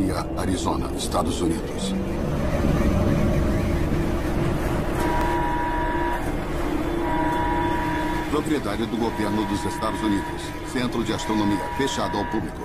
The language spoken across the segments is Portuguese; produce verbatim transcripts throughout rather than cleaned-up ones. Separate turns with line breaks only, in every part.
Autonomia, Arizona, Estados Unidos. Propriedade do governo dos Estados Unidos. Centro de astronomia, fechado ao público.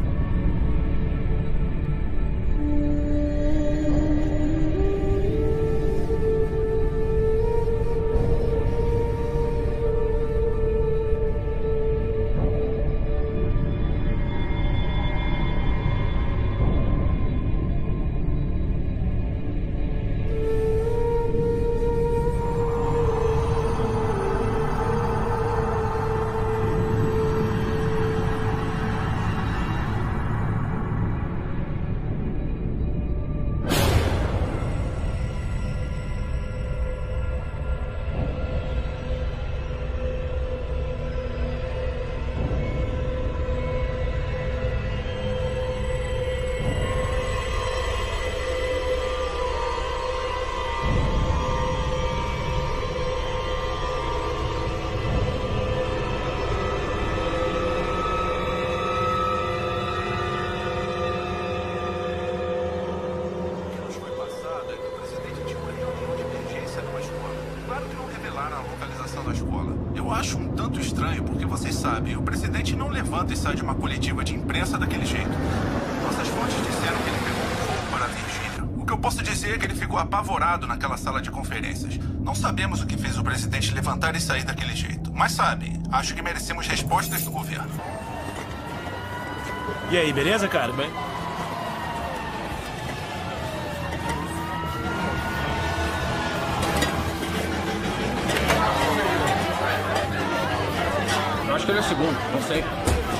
E sai de uma coletiva de imprensa daquele jeito. Nossas fontes disseram que ele pegou um voo para a Virgínia. O que eu posso dizer é que ele ficou apavorado naquela sala de conferências. Não sabemos o que fez o presidente levantar e sair daquele jeito. Mas sabe, acho que merecemos respostas do governo.
E aí, beleza, cara? Bem?
Eu acho que ele é o segundo, não sei.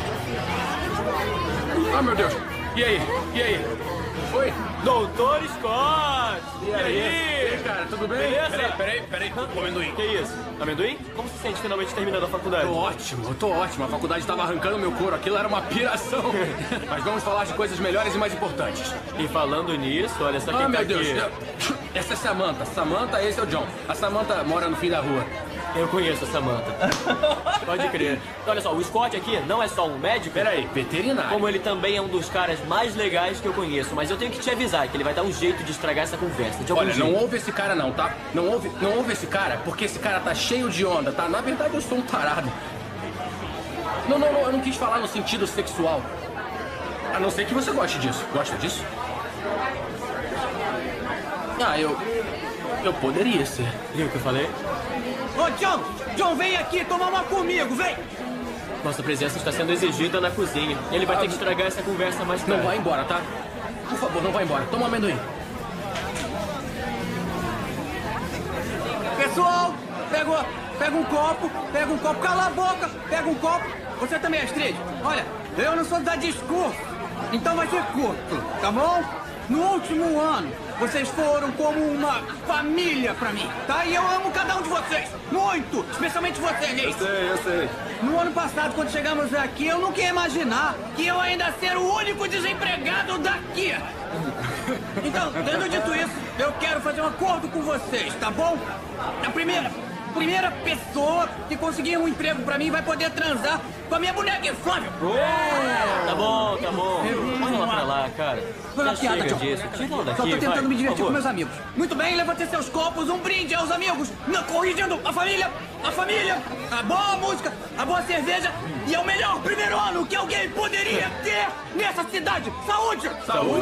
Ah, meu Deus. E aí? E aí? Oi?
Doutor Scott!
E aí? E aí, cara, tudo bem?
Beleza?
Peraí, peraí, peraí. O amendoim.
Que isso? Amendoim? Como se sente finalmente terminando a faculdade?
Tô ótimo, eu tô ótimo. A faculdade tava arrancando meu couro. Aquilo era uma piração. Mas vamos falar de coisas melhores e mais importantes.
E falando nisso, olha só quem
ah,
tá
meu
aqui.
Deus. Essa é Samantha. Samantha, esse é o John. A Samantha mora no fim da rua.
Eu conheço a Samantha. Pode crer. Olha só, o Scott aqui não é só um médico.
Peraí, veterinário.
Como ele também é um dos caras mais legais que eu conheço. Mas eu tenho que te avisar que ele vai dar um jeito de estragar essa conversa. De algum
Olha,
jeito.
não ouve esse cara não, tá? Não ouve, não ouve esse cara, porque esse cara tá cheio de onda, tá? Na verdade, eu sou um tarado. Não, não, não, eu não quis falar no sentido sexual. A não ser que você goste disso. Gosta disso? Ah, eu... Eu poderia ser.
Viu o que eu falei?
Ô, John! John, vem aqui tomar uma comigo, vem!
Nossa presença está sendo exigida na cozinha. Ele vai
ah,
ter que estragar essa conversa mais tarde.
Não vai embora, tá? Por favor, não vai embora. Toma um amendoim.
Pessoal, pega, pega um copo, pega um copo, cala a boca, pega um copo. Você também, Astrid. Olha, eu não sou da discurso, então vai ser curto, tá bom? No último ano, vocês foram como uma família pra mim, tá? E eu amo cada um de vocês, muito, especialmente você, Nate.
Eu sei, eu sei.
No ano passado, quando chegamos aqui, eu nunca ia imaginar que eu ainda ser o único desempregado daqui. Então, tendo dito isso, eu quero fazer um acordo com vocês, tá bom? A primeira, primeira pessoa que conseguir um emprego pra mim vai poder transar com a minha boneca inflável.
Oh, tá bom, tá bom. Olha lá pra lá, cara.
Foi uma
Já
piada,
chega
John.
disso. Tira ela daqui,
Só tô tentando
vai,
me divertir
por
com meus
favor.
amigos. Muito bem, levante seus copos, um brinde aos amigos. Não, corrigindo, a família, a família, a boa música, a boa cerveja e é o melhor primeiro ano que alguém poderia ter nessa cidade. Saúde!
Saúde!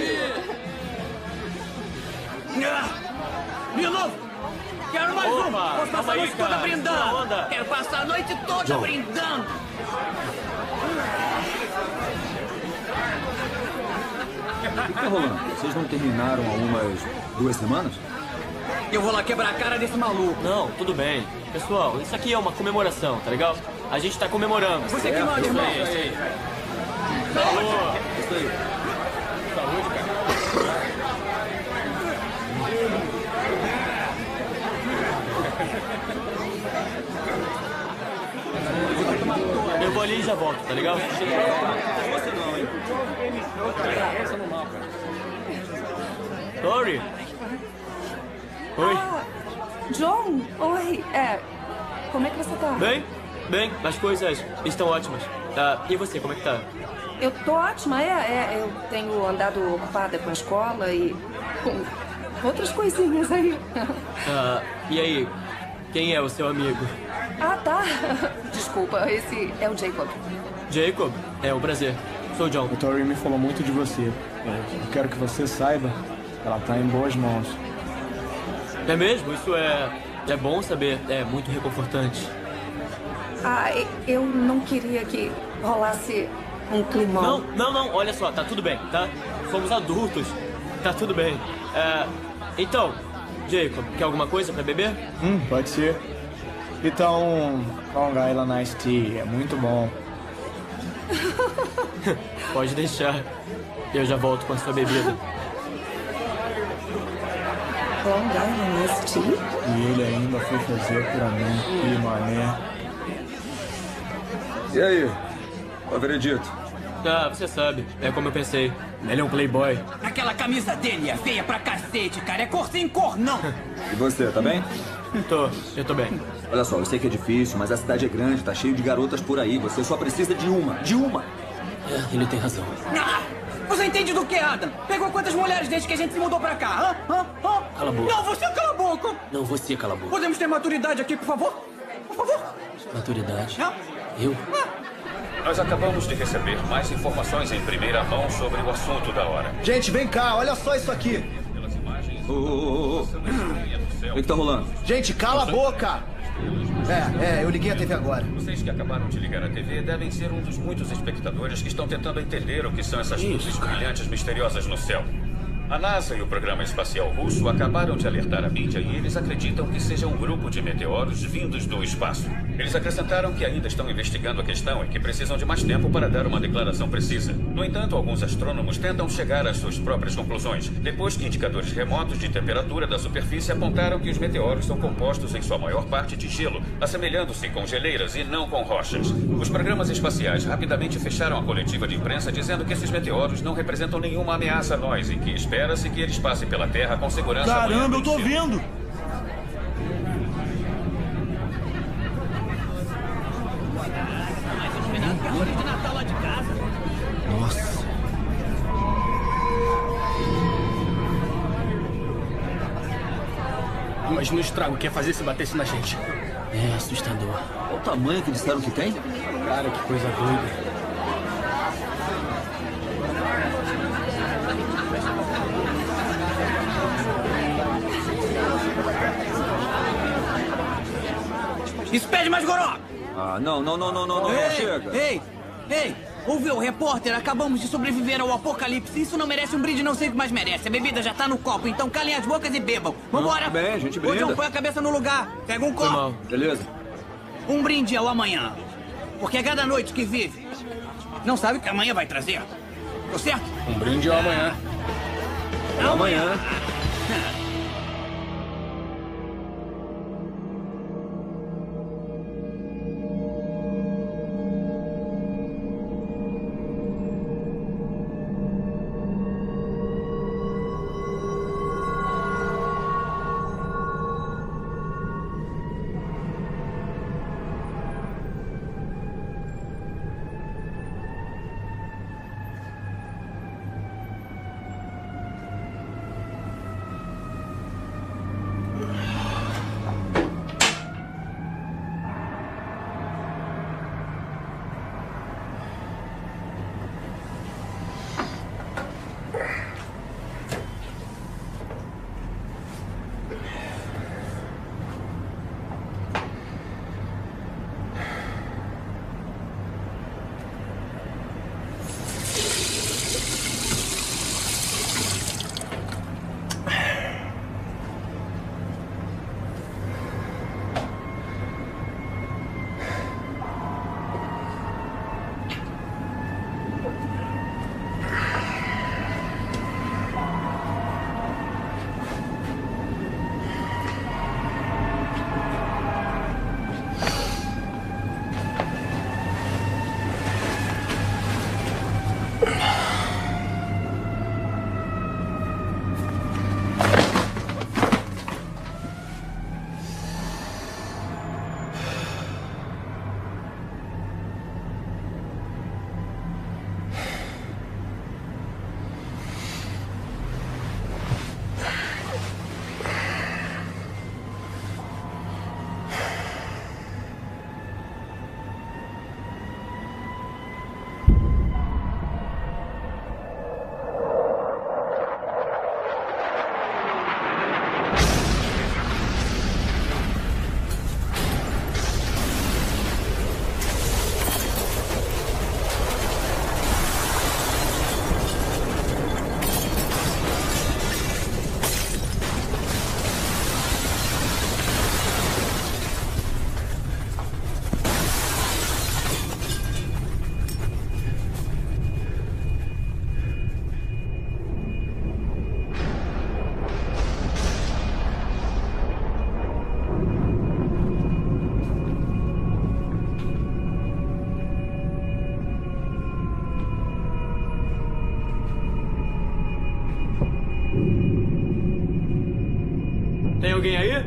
Ah, de novo! Quero mais
Opa,
um! Posso passar
calma
a
aí,
noite toda
cara.
brindando!
Tira onda.
Quero passar a noite toda
John.
brindando!
O que tá rolando? Vocês não terminaram há umas duas semanas?
Eu vou lá quebrar a cara desse maluco!
Não, tudo bem. Pessoal, isso aqui é uma comemoração, tá legal? A gente tá comemorando.
Você que manda, irmão!
Isso aí.
Saúde!
Isso aí.
Saúde, cara.
Eu vou ali e já volto, tá legal?
Você não, hein?
Tori? Oi.
Ah, John, oi. É, como é que você tá?
Bem? Bem, as coisas estão ótimas. Ah, e você, como é que tá?
eu tô ótima, é, é. Eu tenho andado ocupada com a escola e com outras coisinhas aí.
Ah, e aí, quem é o seu amigo?
Ah, tá. Desculpa, esse é o Jacob.
Jacob? É um prazer. Sou o John.
O Tori me falou muito de você. Eu quero que você saiba que ela tá em boas mãos.
É mesmo? Isso é... é bom saber. É muito reconfortante.
Ah, eu não queria que rolasse um climão.
Não, não, não. Olha só, tá tudo bem, tá? Somos adultos. Tá tudo bem. É... Então, Jacob, quer alguma coisa pra beber?
Hum, pode ser. Então, Long Island Iced Tea, é muito bom.
Pode deixar. Eu já volto com a sua bebida.
Long Island Iced Tea?
E ele ainda foi fazer pra mim. Que mané.
E aí? O veredito?
Ah, você sabe. É como eu pensei. Ele é um playboy.
Aquela camisa dele é feia pra cacete, cara. É cor sem cor, não.
E você, tá bem?
Tô, eu tô bem.
Olha só, eu sei que é difícil, mas a cidade é grande, tá cheio de garotas por aí. Você só precisa de uma, de uma.
É, ele tem razão.
Ah, você entende do que, Adam? Pegou quantas mulheres desde que a gente se mudou pra cá? Hã? Hã? Hã?
Cala a boca.
Não, você cala a boca.
Não, você cala a boca.
Podemos ter maturidade aqui, por favor? Por favor?
Maturidade?
Não?
Eu?
Nós acabamos de receber mais informações em primeira mão sobre o assunto da hora.
Gente, vem cá, olha só isso aqui.
Ô, ô, ô, ô. O que que tá rolando?
Gente, cala a boca! É, é, eu liguei a T V agora.
Vocês que acabaram de ligar a T V devem ser um dos muitos espectadores que estão tentando entender o que são essas luzes brilhantes misteriosas no céu. A NASA e o programa espacial russo acabaram de alertar a mídia e eles acreditam que seja um grupo de meteoros vindos do espaço. Eles acrescentaram que ainda estão investigando a questão e que precisam de mais tempo para dar uma declaração precisa. No entanto, alguns astrônomos tentam chegar às suas próprias conclusões, depois que indicadores remotos de temperatura da superfície apontaram que os meteoros são compostos em sua maior parte de gelo, assemelhando-se com geleiras e não com rochas. Os programas espaciais rapidamente fecharam a coletiva de imprensa dizendo que esses meteoros não representam nenhuma ameaça a nós e que espera-se que eles passem pela Terra com segurança.
Caramba, eu tô vendo!
Nossa.
Imagina o estrago que ia fazer se batesse na gente.
É assustador.
Qual o tamanho que disseram que tem?
Cara, que coisa doida.
Isso pede mais goró!
Ah, não, não, não, não, não, não,
Ei,
chega.
ei, ei! Ouviu, repórter? Acabamos de sobreviver ao apocalipse. Isso não merece um brinde, não sei o que mais merece. A bebida já tá no copo, então calem as bocas e bebam. Vambora!
Tudo bem, a gente
Ô,
brinda.
John, põe a cabeça no lugar. Pega um
Foi
copo.
mal.
Beleza.
Um brinde ao amanhã. Porque é cada noite que vive. Não sabe o que amanhã vai trazer. Tô certo?
Um brinde ao amanhã.
Amanhã.
alguém aí?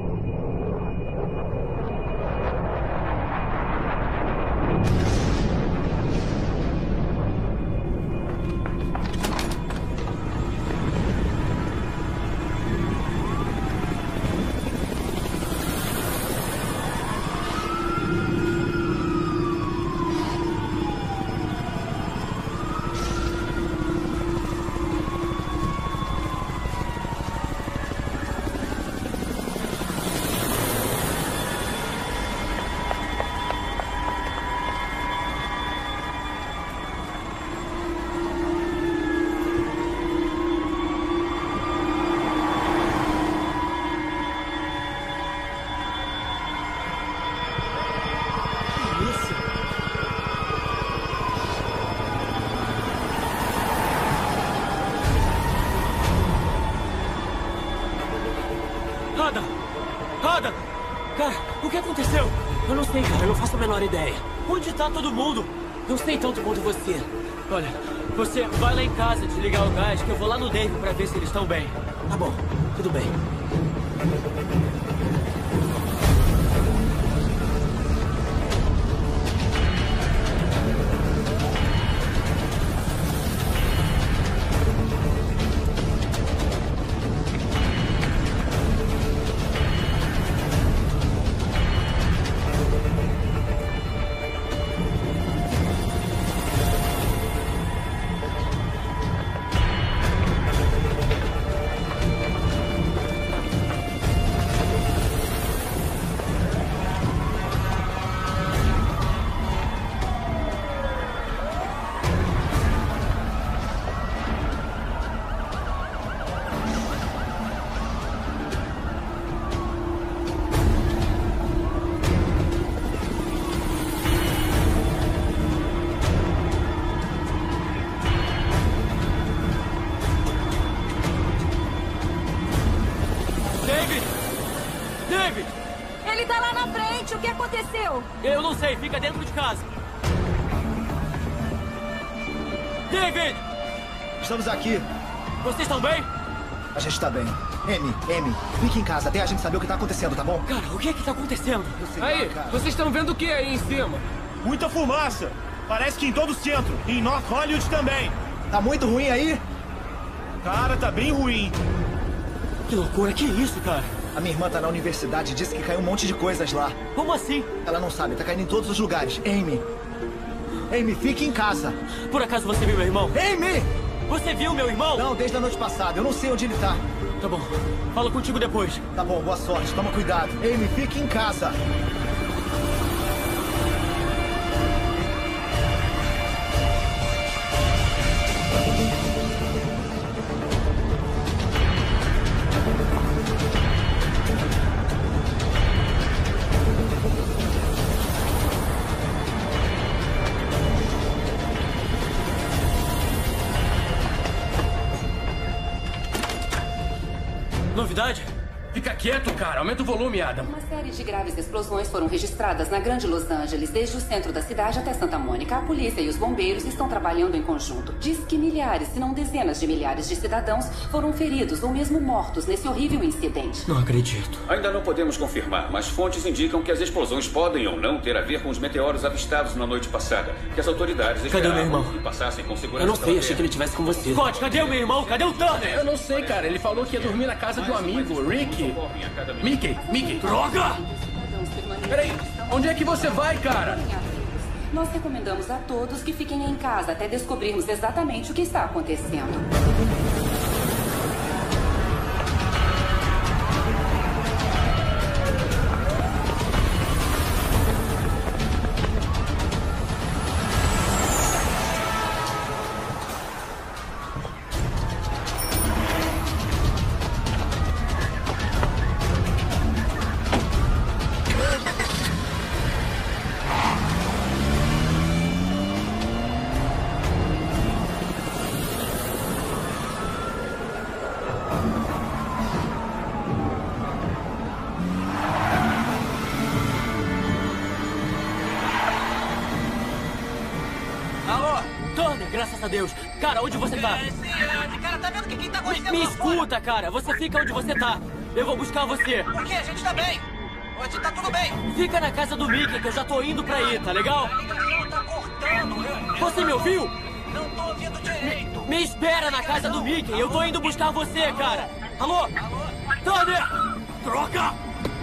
Adam! Adam! Cara, o que aconteceu? Eu não sei, cara. Eu não faço a menor ideia. Onde tá todo mundo? Não sei tanto quanto você.
Olha, você vai lá em casa desligar o gás, que eu vou lá no Dave pra ver se eles estão bem.
Tá bom, tudo bem.
Ele tá lá na frente. O que aconteceu?
Eu não sei. Fica dentro de casa. David!
Estamos aqui.
Vocês estão bem?
A gente tá bem. Amy, Amy, fique em casa até a gente saber o que tá acontecendo, tá bom?
Cara, o que é que tá acontecendo?
Aí, lá, vocês estão vendo o que aí em cima?
Muita fumaça. Parece que em todo o centro. E em North Hollywood também.
Tá muito ruim aí?
Cara, tá bem ruim.
Que loucura, que isso, cara?
A minha irmã tá na universidade e disse que caiu um monte de coisas lá.
Como assim?
Ela não sabe, tá caindo em todos os lugares. Amy! Amy, fique em casa.
Por acaso você viu meu irmão?
Amy!
Você viu meu irmão?
Não, desde a noite passada. Eu não sei onde ele tá.
Tá bom. Falo contigo depois.
Tá bom, boa sorte. Toma cuidado. Amy, fique em casa.
Novidade?
Fica quieto, cara. Aumenta o volume, Adam.
Uma série de graves explosões foram registradas na Grande Los Angeles, desde o centro da cidade até Santa Mônica. A polícia e os bombeiros estão trabalhando em conjunto. Diz que milhares, se não dezenas de milhares de cidadãos foram feridos ou mesmo mortos nesse horrível incidente.
Não acredito.
Ainda não podemos confirmar, mas fontes indicam que as explosões podem ou não ter a ver com os meteoros avistados na noite passada. Que as autoridades
Cadê o meu irmão?
E passassem com segurança.
Eu não sei, achei que ele estivesse com você.
Scott, cadê o meu irmão? Cadê o Turner?
Eu não sei, cara. Ele falou que ia dormir na casa de um amigo, Rick. Mickey, Mickey.
Droga!
Peraí, onde é que você vai, cara?
Nós recomendamos a todos que fiquem em casa até descobrirmos exatamente o que está acontecendo.
Graças a Deus. Cara, onde você tá?
Cara, tá vendo que quem tá acontecendo
Me
lá fora?
escuta, cara. Você fica onde você tá.
Eu vou buscar você.
Por quê? A gente tá bem. Hoje tá tudo bem.
Fica na casa do Mickey que eu já tô indo pra aí, tá legal?
A ligação tá cortando. Eu, eu
Você me ouviu?
Não tô ouvindo direito.
Me, me espera na casa do Mickey. Eu tô indo buscar você, cara. Alô? Alô? Thunder! Troca!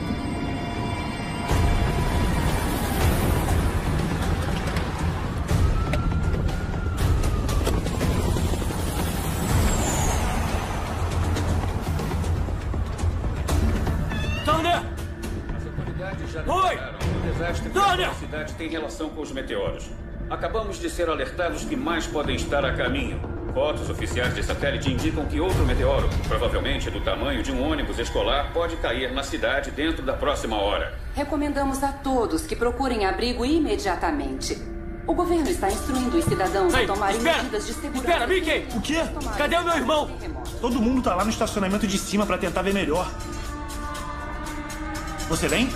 Thunder! Oi!
O desastre
Thunder!
da cidade tem relação com os meteoros. Acabamos de ser alertados que mais podem estar a caminho. Fotos oficiais de satélite indicam que outro meteoro, provavelmente do tamanho de um ônibus escolar, pode cair na cidade dentro da próxima hora.
Recomendamos a todos que procurem abrigo imediatamente. O governo está instruindo os cidadãos
Ei,
a tomarem
espera,
medidas de segurança.
Espera, Mickey!
O quê?
Cadê o meu irmão?
Todo mundo tá lá no estacionamento de cima pra tentar ver melhor. Você vem?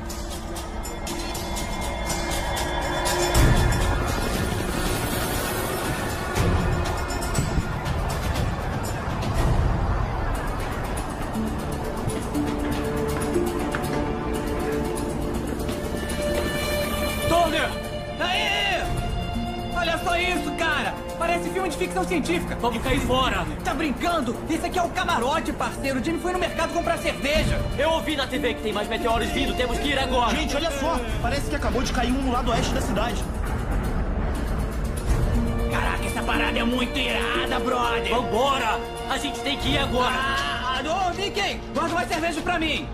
Thunder!
Aê! Olha só isso, cara! Parece filme de ficção científica.
Vamos cair fora.
Tá brincando? Esse aqui é o camarote, parceiro. O Jimmy foi no mercado comprar cerveja.
Eu ouvi na T V que tem mais meteoros vindo. Temos que ir agora.
Gente, olha só. Parece que acabou de cair um no lado oeste da cidade.
Caraca, essa parada é muito irada, brother.
Vambora! A gente tem que ir agora.
Ah, ô, Mickey, guarda mais cerveja pra mim.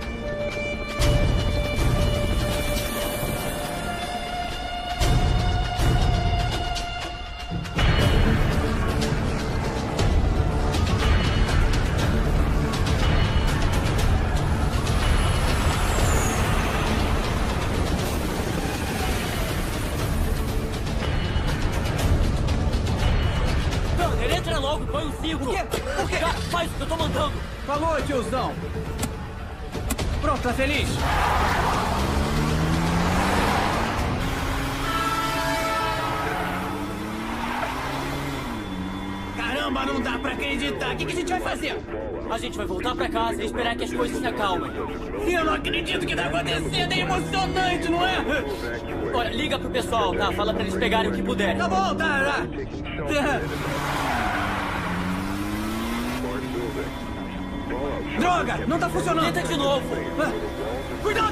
Thunder, entra logo, põe um cinto.
O quê? Por quê?
Já, faz o que eu tô mandando.
Falou, tiozão. Pronto, tá feliz? Caramba, não dá pra acreditar. O que, que a gente vai fazer?
A gente vai voltar pra casa e esperar que as coisas se acalmem.
Eu não acredito que tá acontecendo. É emocionante, não é?
Olha, liga pro pessoal, tá? Fala pra eles pegarem o que puderem.
Tá bom, tá, tá. Droga, não tá funcionando.
Tenta de novo.
Ah, cuidado!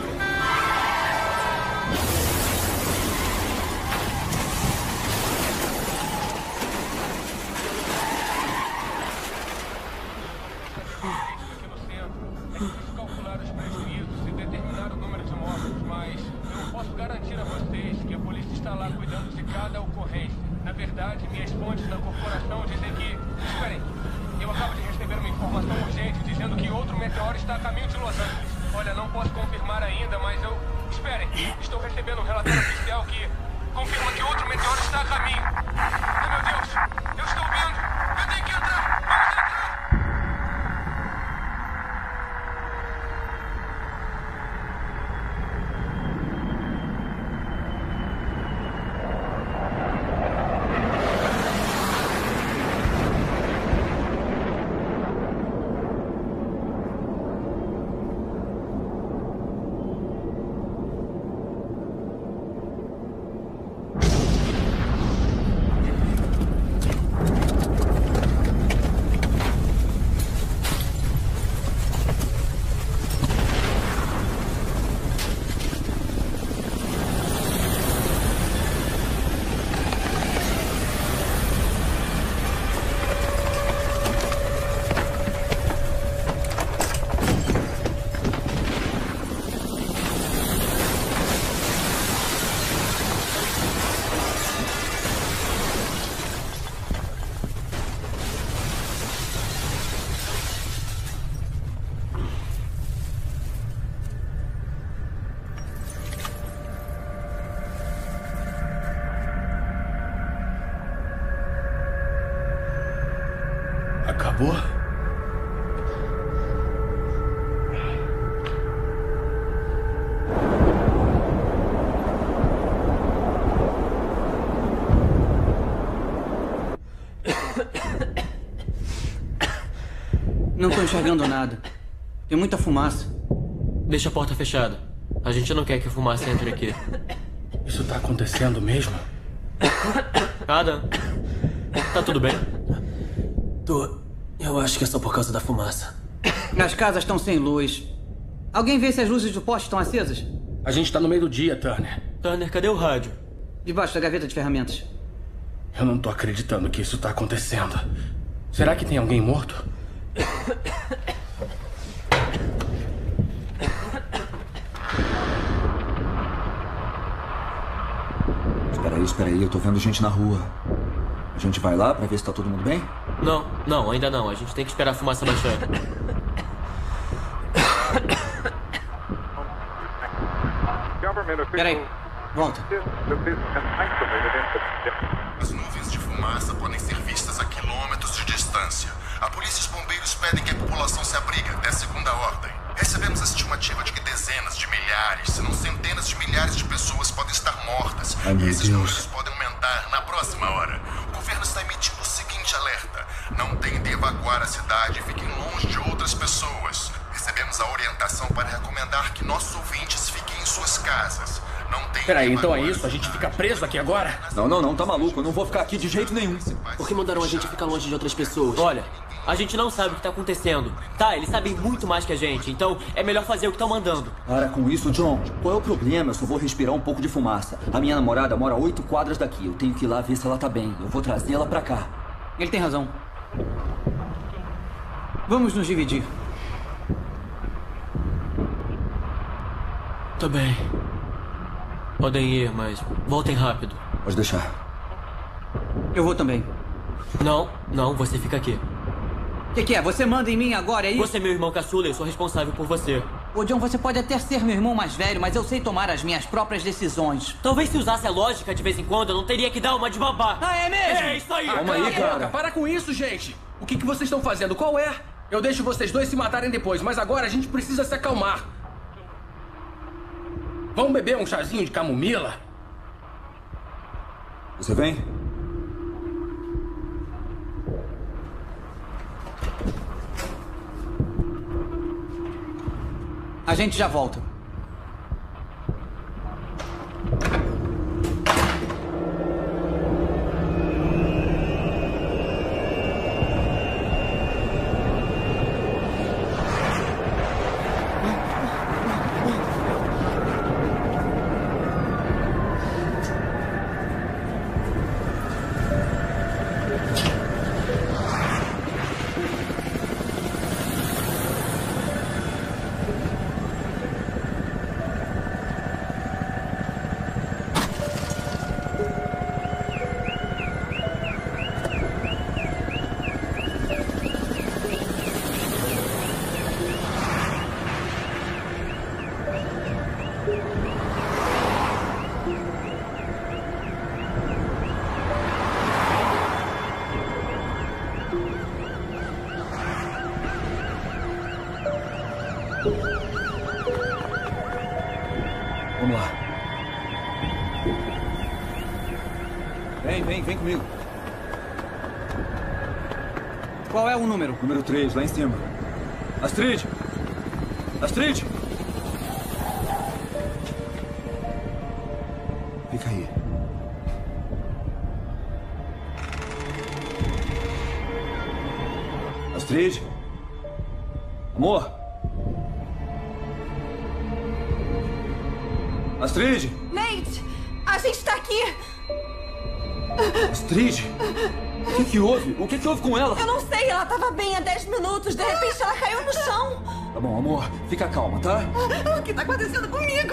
Calcular os prejuízos e determinar o número de mortos, mas eu posso garantir a vocês que a polícia está lá cuidando de cada ocorrência. Na verdade, minhas fontes da corporação dizem que... Esperem, eu acabo de receber uma informação urgente dizendo que outro meteoro está a caminho de Los Angeles. Olha, não posso confirmar ainda, mas eu... Esperem, estou recebendo um relatório oficial que confirma que outro meteoro está a caminho. Oh, meu Deus, eu estou vendo. Eu tenho que entrar. Vamos entrar.
Acabou?
Não tô enxergando nada. Tem muita fumaça.
Deixa a porta fechada. A gente não quer que a fumaça entre aqui.
Isso tá acontecendo mesmo?
Adam, tá tudo bem?
Tô. Eu acho que é só por causa da fumaça.
As casas estão sem luz. Alguém vê se as luzes do poste estão acesas?
A gente tá no meio do dia, Turner.
Turner, cadê o rádio?
Debaixo da gaveta de ferramentas.
Eu não tô acreditando que isso tá acontecendo. Será que tem alguém morto?
Espera aí, espera aí. Eu tô vendo gente na rua. A gente vai lá pra ver se tá todo mundo bem?
Não, não, ainda não. A gente tem que esperar a fumaça baixar.
Peraí, volta.
As nuvens de fumaça podem ser vistas a quilômetros de distância. A polícia e os bombeiros pedem que a população se abrigue até segunda ordem. Recebemos a estimativa de que dezenas de milhares, se não centenas de milhares de pessoas podem estar mortas.
Ai, meu
e esses
Deus.
números podem aumentar na próxima hora. O governo está emitindo o seguinte alerta: não tentem evacuar a cidade e fiquem longe de outras pessoas. Recebemos a orientação para recomendar que nossos ouvintes fiquem em suas casas. Não tem.
Peraí, então é isso? A gente fica preso aqui agora?
Não, não, não, tá maluco. Eu não vou ficar aqui de jeito nenhum.
Por que mandaram a gente ficar longe de outras pessoas?
Olha, a gente não sabe o que tá acontecendo. Tá, eles sabem muito mais que a gente, então é melhor fazer o que estão mandando.
Para com isso, John. Qual é o problema? Eu só vou respirar um pouco de fumaça. A minha namorada mora a oito quadras daqui. Eu tenho que ir lá ver se ela tá bem. Eu vou trazê-la pra cá.
Ele tem razão. Vamos nos dividir.
Tá bem. Podem ir, mas voltem rápido.
Pode deixar.
Eu vou também.
Não, não, você fica aqui.
O que, que é? Você manda em mim agora, é isso?
Você é meu irmão caçula e eu sou responsável por você.
Ô, John, você pode até ser meu irmão mais velho, mas eu sei tomar as minhas próprias decisões.
Talvez se usasse a lógica de vez em quando, eu não teria que dar uma de babá.
Ah, é mesmo?
É isso aí.
Ah,
Calma aí, cara.
Para com isso, gente. O que, que vocês estão fazendo? Qual é? Eu deixo vocês dois se matarem depois, mas agora a gente precisa se acalmar. Vamos beber um chazinho de camomila?
Você vem?
A gente já volta.
Vamos lá. Vem, vem, vem comigo.
Qual é o número?
Número três, lá em cima. Astrid! Astrid! Fica aí. Astrid? Amor? Astrid?
Nate, a gente tá aqui.
Astrid? O que que houve? O que que houve com ela?
Eu não sei, ela tava bem há dez minutos. De repente ela caiu no chão.
Tá bom, amor. Fica calma, tá?
O que tá acontecendo comigo?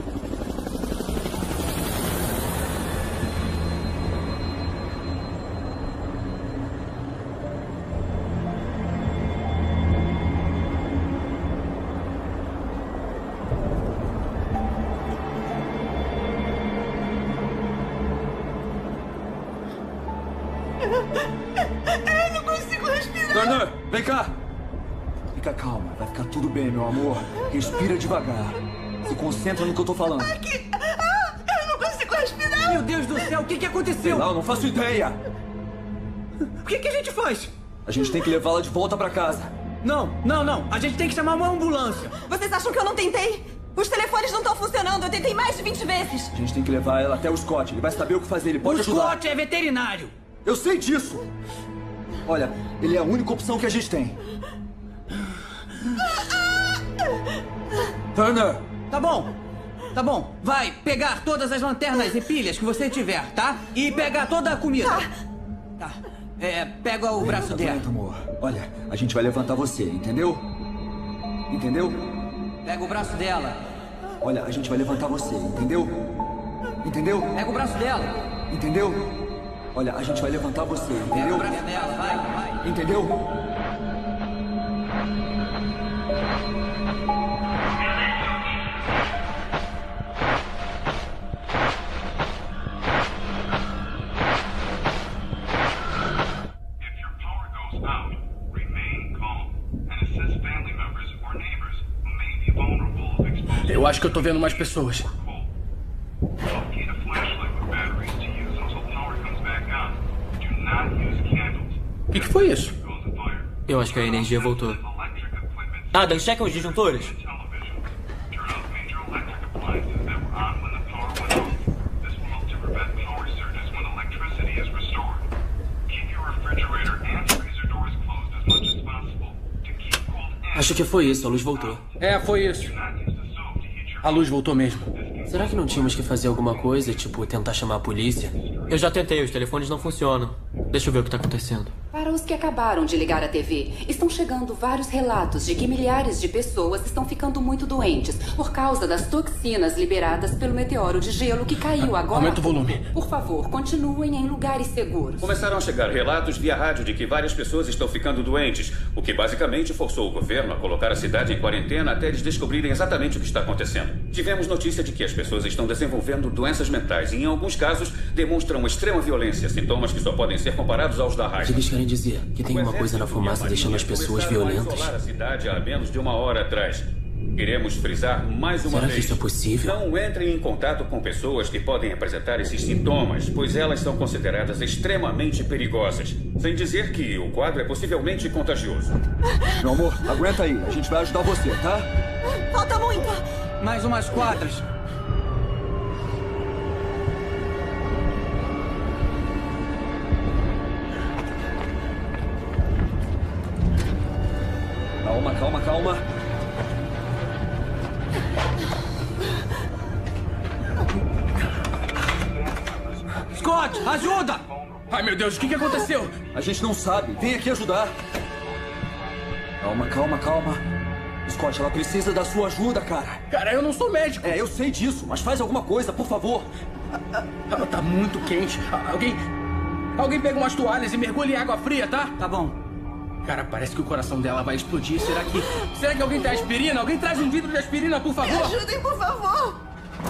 Eu não consigo respirar.
Turner, vem cá. Fica calma, vai ficar tudo bem, meu amor. Respira devagar. Se concentra no que eu tô falando.
Aqui. Ah, eu não consigo respirar.
Meu Deus do céu, o que, que aconteceu?
Sei lá, eu não faço ideia.
O que, que a gente faz?
A gente tem que levá-la de volta pra casa.
Não, não, não. A gente tem que chamar uma ambulância.
Vocês acham que eu não tentei? Os telefones não estão funcionando. Eu tentei mais de vinte vezes.
A gente tem que levar ela até o Scott. Ele vai saber o que fazer. Ele pode
o
ajudar.
O Scott é veterinário.
Eu sei disso. Olha, ele é a única opção que a gente tem. Turner!
Tá bom. Tá bom. Vai pegar todas as lanternas e pilhas que você tiver, tá? E pegar toda a comida.
Tá.
Tá. É, pega o braço dela.
Aguenta, amor. Olha, a gente vai levantar você, entendeu? Entendeu?
Pega o braço dela.
Olha, a gente vai levantar você, entendeu? Entendeu?
Pega o braço dela.
Entendeu? Olha, a gente vai levantar você, entendeu?
Pega o braço dela, vai, vai.
Entendeu?
Eu acho que eu tô vendo mais pessoas. O que, que foi isso?
Eu acho que a energia voltou. Adam, checa os disjuntores.
Acho que foi isso, a luz voltou.
É, foi isso. A luz voltou mesmo.
Será que não tínhamos que fazer alguma coisa, tipo tentar chamar a polícia?
Eu já tentei, os telefones não funcionam. Deixa eu ver o que tá acontecendo.
Para os que acabaram de ligar a T V, estão chegando vários relatos de que milhares de pessoas estão ficando muito doentes por causa das toxinas liberadas pelo meteoro de gelo que caiu agora.
Aumenta o volume.
Por favor, continuem em lugares seguros.
Começaram a chegar relatos via rádio de que várias pessoas estão ficando doentes, o que basicamente forçou o governo a colocar a cidade em quarentena até eles descobrirem exatamente o que está acontecendo. Tivemos notícia de que as pessoas estão desenvolvendo doenças mentais e, em alguns casos, demonstram extrema violência, sintomas que só podem ser comparados aos da raiva.
Eles querem dizer que tem uma coisa na fumaça deixando as pessoas violentas.
Começaram a isolar a cidade há menos de uma hora atrás. Queremos frisar mais uma
Será
vez.
que isso é possível?
Não entrem em contato com pessoas que podem apresentar esses sintomas, pois elas são consideradas extremamente perigosas. Sem dizer que o quadro é possivelmente contagioso.
Meu amor, aguenta aí. A gente vai ajudar você, tá?
Falta muito.
Mais umas quadras.
Calma, calma, calma.
Scott, ajuda!
Ai, meu Deus, o que, que aconteceu?
A gente não sabe. Vem aqui ajudar. Calma, calma, calma. Scott, ela precisa da sua ajuda, cara.
Cara, eu não sou médico.
É, eu sei disso, mas faz alguma coisa, por favor.
Ela tá muito quente. Alguém... Alguém pega umas toalhas e mergulha em água fria, tá?
Tá bom.
Cara, parece que o coração dela vai explodir. Será que... Será que alguém tem aspirina? Alguém traz um vidro de aspirina, por favor?
Me ajudem, por favor.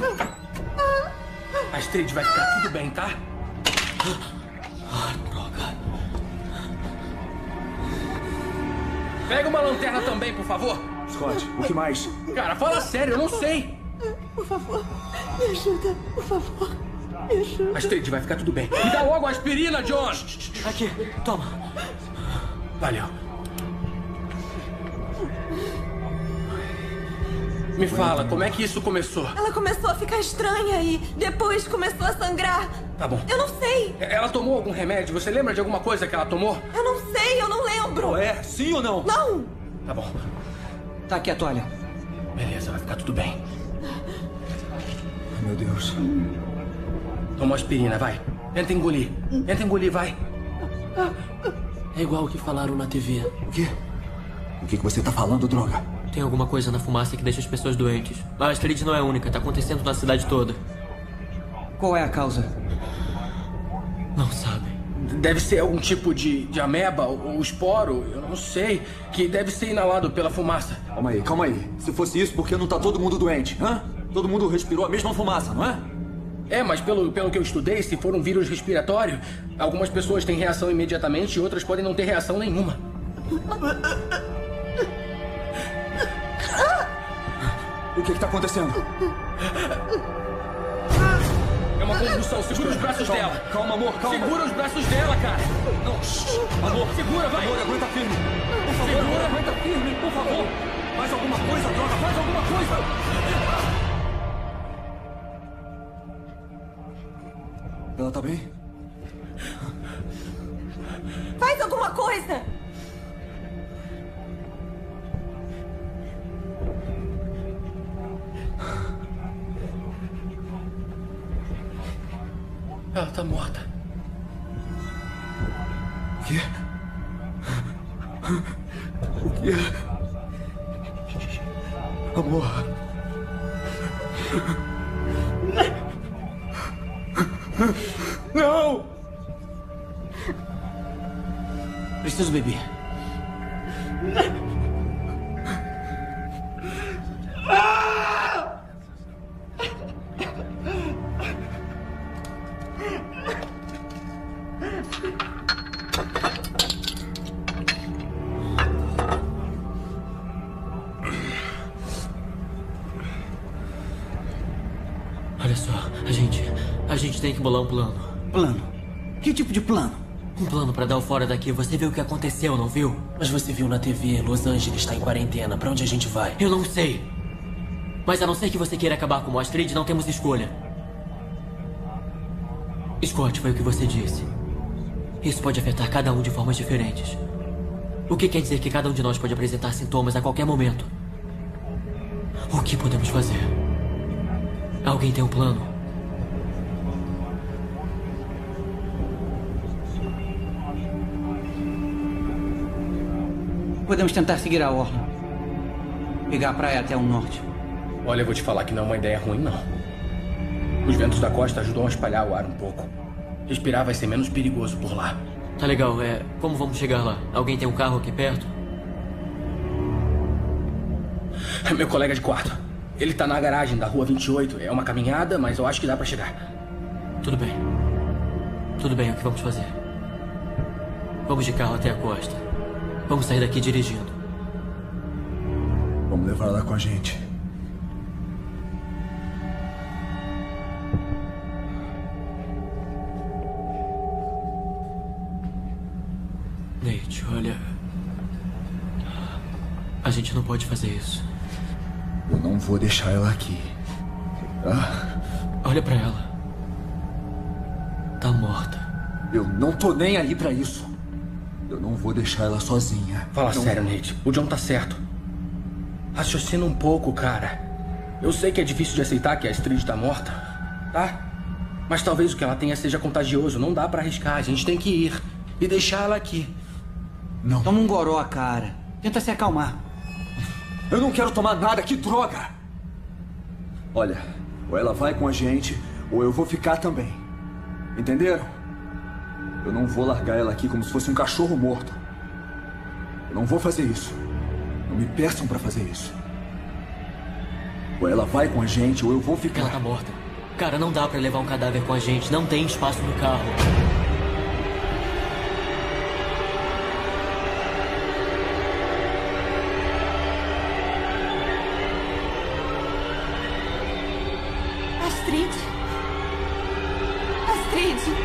A Astrid vai ficar tudo bem, tá?
Ai, droga.
Pega uma lanterna também, por favor.
Scott, o que mais?
Cara, fala sério, eu não sei.
Por favor, me ajuda, por favor. Me ajuda.
A Astrid vai ficar tudo bem. Me dá logo a aspirina, John.
Aqui, toma.
Valeu. Me fala, como é que isso começou?
Ela começou a ficar estranha e depois começou a sangrar.
Tá bom.
Eu não sei.
Ela tomou algum remédio? Você lembra de alguma coisa que ela tomou?
Eu não sei, eu não lembro.
Oh, é? Sim ou não?
Não.
Tá bom.
Tá aqui a toalha.
Beleza, vai ficar tudo bem.
Meu Deus.
Toma aspirina, vai. Tenta engolir. Tenta engolir, vai.
É igual o que falaram na T V.
O quê? O que, que você tá falando, droga?
Tem alguma coisa na fumaça que deixa as pessoas doentes. A Astrid não é única, tá acontecendo na cidade toda.
Qual é a causa?
Não sabe.
Deve ser algum tipo de, de ameba ou, ou esporo, eu não sei, que deve ser inalado pela fumaça.
Calma aí, calma aí. Se fosse isso, por que não tá todo mundo doente, hã? Todo mundo respirou a mesma fumaça, não é?
É, mas pelo, pelo que eu estudei, se for um vírus respiratório, algumas pessoas têm reação imediatamente e outras podem não ter reação nenhuma.
O que que tá acontecendo?
É uma convulsão, segura os braços
calma,
dela.
Calma, amor, calma.
Segura os braços dela, cara.
Não, shh. Amor,
segura, vai.
Amor, aguenta firme. Por favor,
segura,
aguenta firme.
coisa, droga! Faz alguma coisa!
Ela tá bem?
Faz alguma coisa!
Ela tá morta.
O quê? O quê? Amor. Não!
Preciso beber. Olha só, a gente... A gente tem que bolar um plano.
Plano? Que tipo de plano?
Um plano pra dar o fora daqui. Você viu o que aconteceu, não viu? Mas você viu na T V, Los Angeles está em quarentena. Pra onde a gente vai? Eu não sei. Mas a não ser que você queira acabar com o Astrid, não temos escolha. Scott, foi o que você disse. Isso pode afetar cada um de formas diferentes. O que quer dizer que cada um de nós pode apresentar sintomas a qualquer momento. O que podemos fazer? Alguém tem um plano?
Podemos tentar seguir a orla. Pegar a praia até o norte.
Olha, eu vou te falar que não é uma ideia ruim, não. Os ventos da costa ajudam a espalhar o ar um pouco. Respirar vai ser menos perigoso por lá.
Tá legal, é... Como vamos chegar lá? Alguém tem um carro aqui perto?
É meu colega de quarto. Ele tá na garagem da rua vinte e oito. É uma caminhada, mas eu acho que dá pra chegar.
Tudo bem. Tudo bem, o que vamos fazer? Vamos de carro até a costa. Vamos sair daqui dirigindo.
Vamos levar ela com a gente.
Nate, olha... A gente não pode fazer isso.
Eu não vou deixar ela aqui. Tá?
Olha pra ela. Tá morta.
Eu não tô nem aí pra isso. Eu não vou deixar ela sozinha.
Fala
não...
sério, Nate. O John tá certo. Raciocina um pouco, cara. Eu sei que é difícil de aceitar que a Astrid tá morta, tá? Mas talvez o que ela tenha seja contagioso. Não dá pra arriscar. A gente tem que ir. E deixar ela aqui.
Não.
Toma um goró, cara. Tenta se acalmar.
Eu não quero tomar nada. Que droga! Olha, ou ela vai com a gente, ou eu vou ficar também. Entenderam? Eu não vou largar ela aqui como se fosse um cachorro morto. Eu não vou fazer isso. Não me peçam pra fazer isso. Ou ela vai com a gente, ou eu vou ficar.
Ela tá morta. Cara, não dá pra levar um cadáver com a gente. Não tem espaço no carro.
Astrid. Astrid.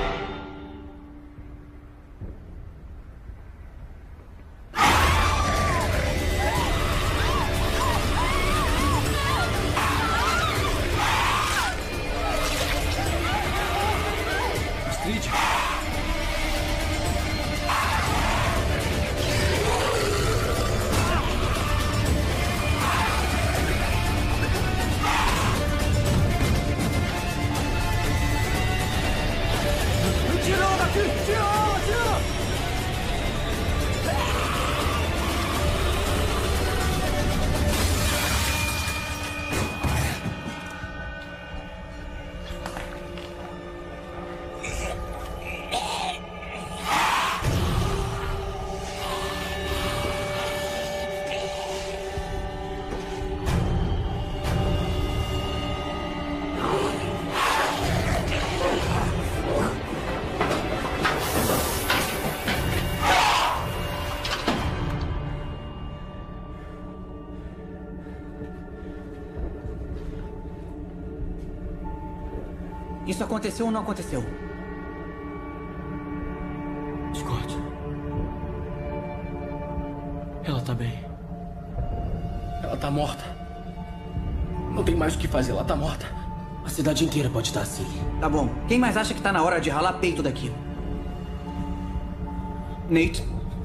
Astrid.
Tira ela daqui! Tira ela! Tira! Isso aconteceu ou não aconteceu?
Scott. Ela tá bem.
Ela tá morta. Não tem mais o que fazer, ela tá morta.
A cidade inteira pode estar assim.
Tá bom. Quem mais acha que tá na hora de ralar peito daqui? Nate?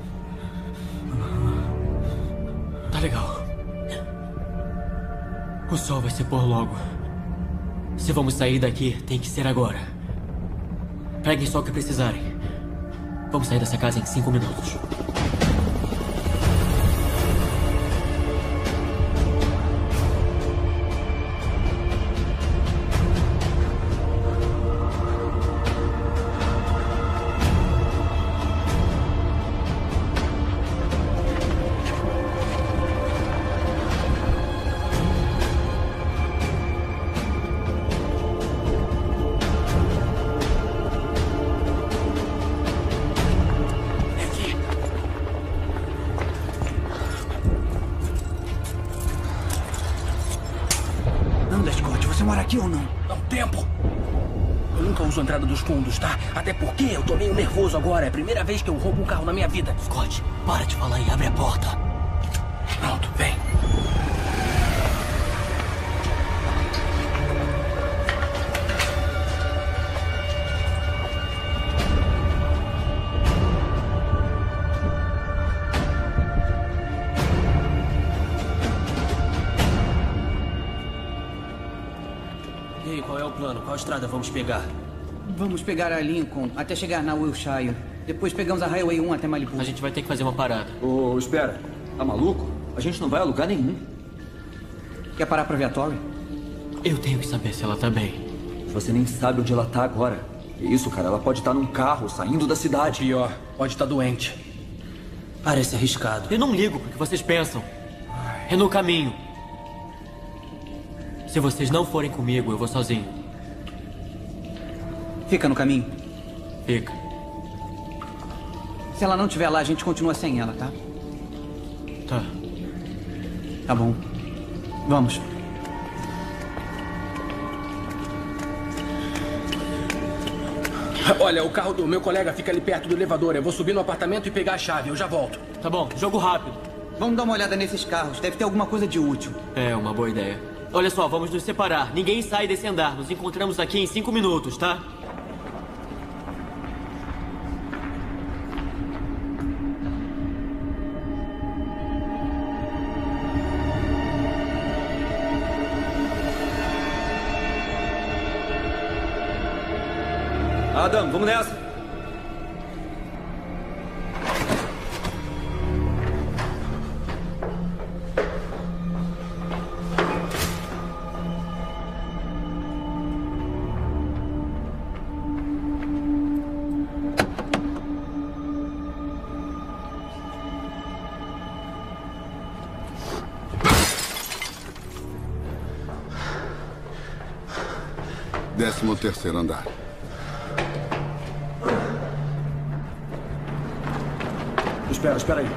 Tá legal. O sol vai se pôr logo. Se vamos sair daqui, tem que ser agora. Peguem só o que precisarem. Vamos sair dessa casa em cinco minutos.
Fundos, tá? Até porque eu tô meio nervoso agora. É a primeira vez que eu roubo um carro na minha vida.
Scott, para de falar e abre a porta.
Pronto, vem.
E aí, qual é o plano? Qual estrada vamos pegar?
Vamos pegar a Lincoln até chegar na Wilshire. Depois pegamos a Highway um até Malibu.
A gente vai ter que fazer uma parada.
Ô, oh, espera. Tá maluco? A gente não vai a lugar nenhum.
Quer parar pra ver a Tori?
Eu tenho que saber se ela tá bem.
Você nem sabe onde ela tá agora. Que isso, cara? Ela pode estar num carro, saindo da cidade.
Pior, pode estar doente.
Parece arriscado. Eu não ligo pro que vocês pensam. É no caminho. Se vocês não forem comigo, eu vou sozinho.
Fica no caminho?
Fica.
Se ela não estiver lá, a gente continua sem ela, tá?
Tá.
Tá bom. Vamos.
Olha, o carro do meu colega fica ali perto do elevador. Eu vou subir no apartamento e pegar a chave. Eu já volto.
Tá bom, jogo rápido.
Vamos dar uma olhada nesses carros. Deve ter alguma coisa de útil.
É, uma boa ideia. Olha só, vamos nos separar. Ninguém sai desse andar. Nos encontramos aqui em cinco minutos, tá?
Adam, vamos nessa.
Décimo terceiro andar.
Espera, espera aí.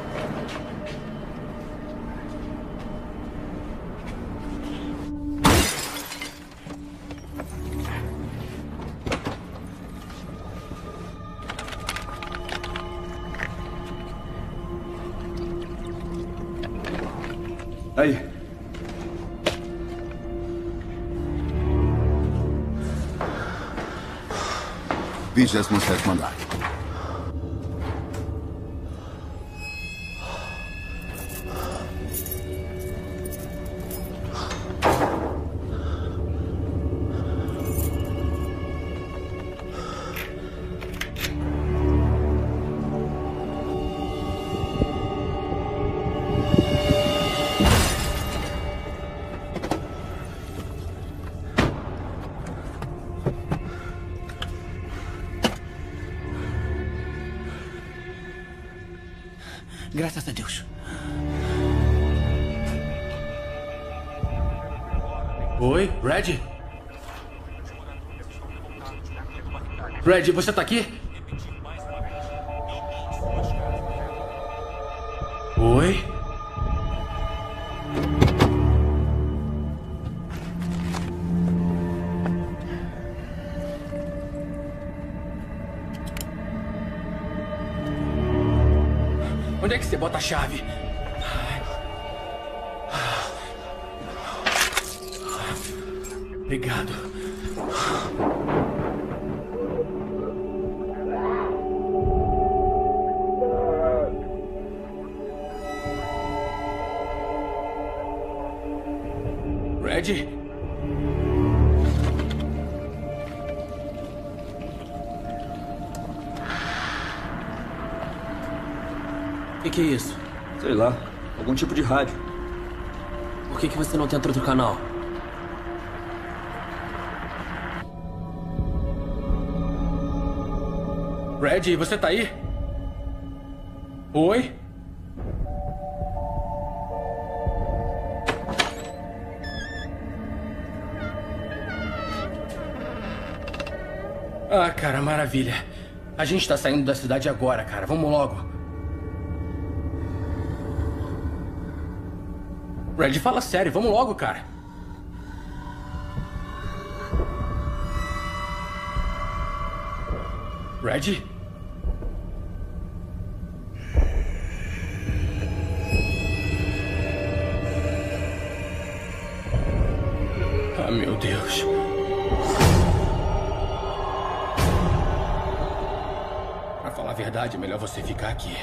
Aí.
Vigésimo sétimo andar.
Graças a Deus.
Oi, Red? Red, você tá aqui? Oi? Onde é que você bota a chave? Obrigado. Red? O que, que é isso?
Sei lá, algum tipo de rádio.
Por que, que você não tenta outro canal? Red, você tá aí? Oi? Ah, cara, maravilha. A gente tá saindo da cidade agora, cara. Vamos logo. Red, fala sério. Vamos logo, cara. Red? Ah, meu Deus. Pra falar a verdade, é melhor você ficar aqui.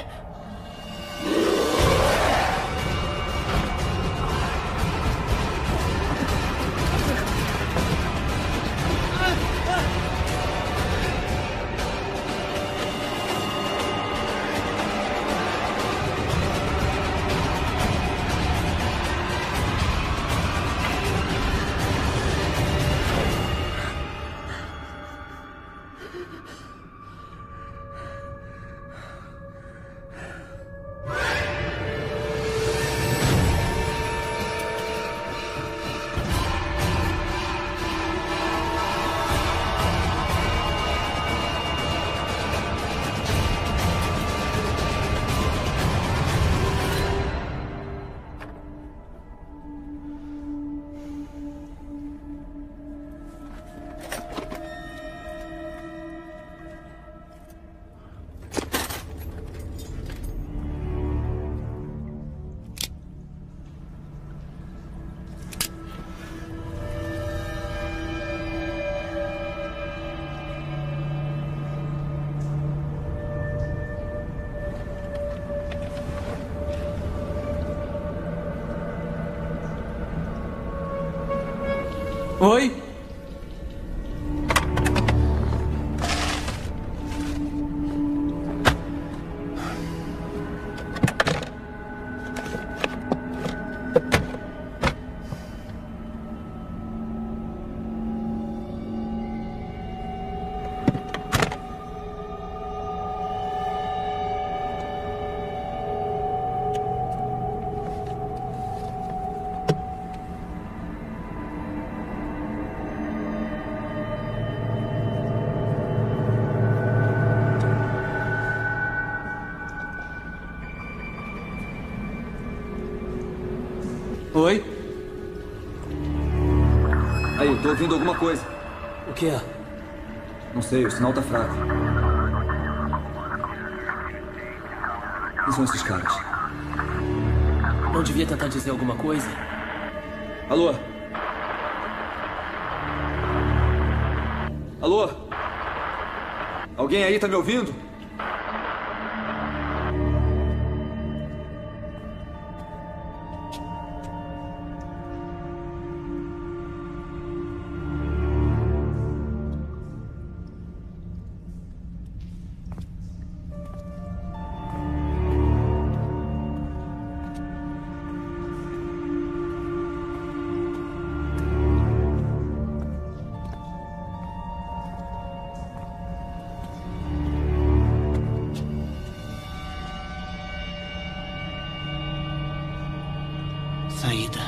Oi? Oi?
Aí, tô ouvindo alguma coisa.
O que é?
Não sei, o sinal tá fraco. Quem são esses caras?
Não devia tentar dizer alguma coisa?
Alô? Alô? Alguém aí tá me ouvindo?
Saída.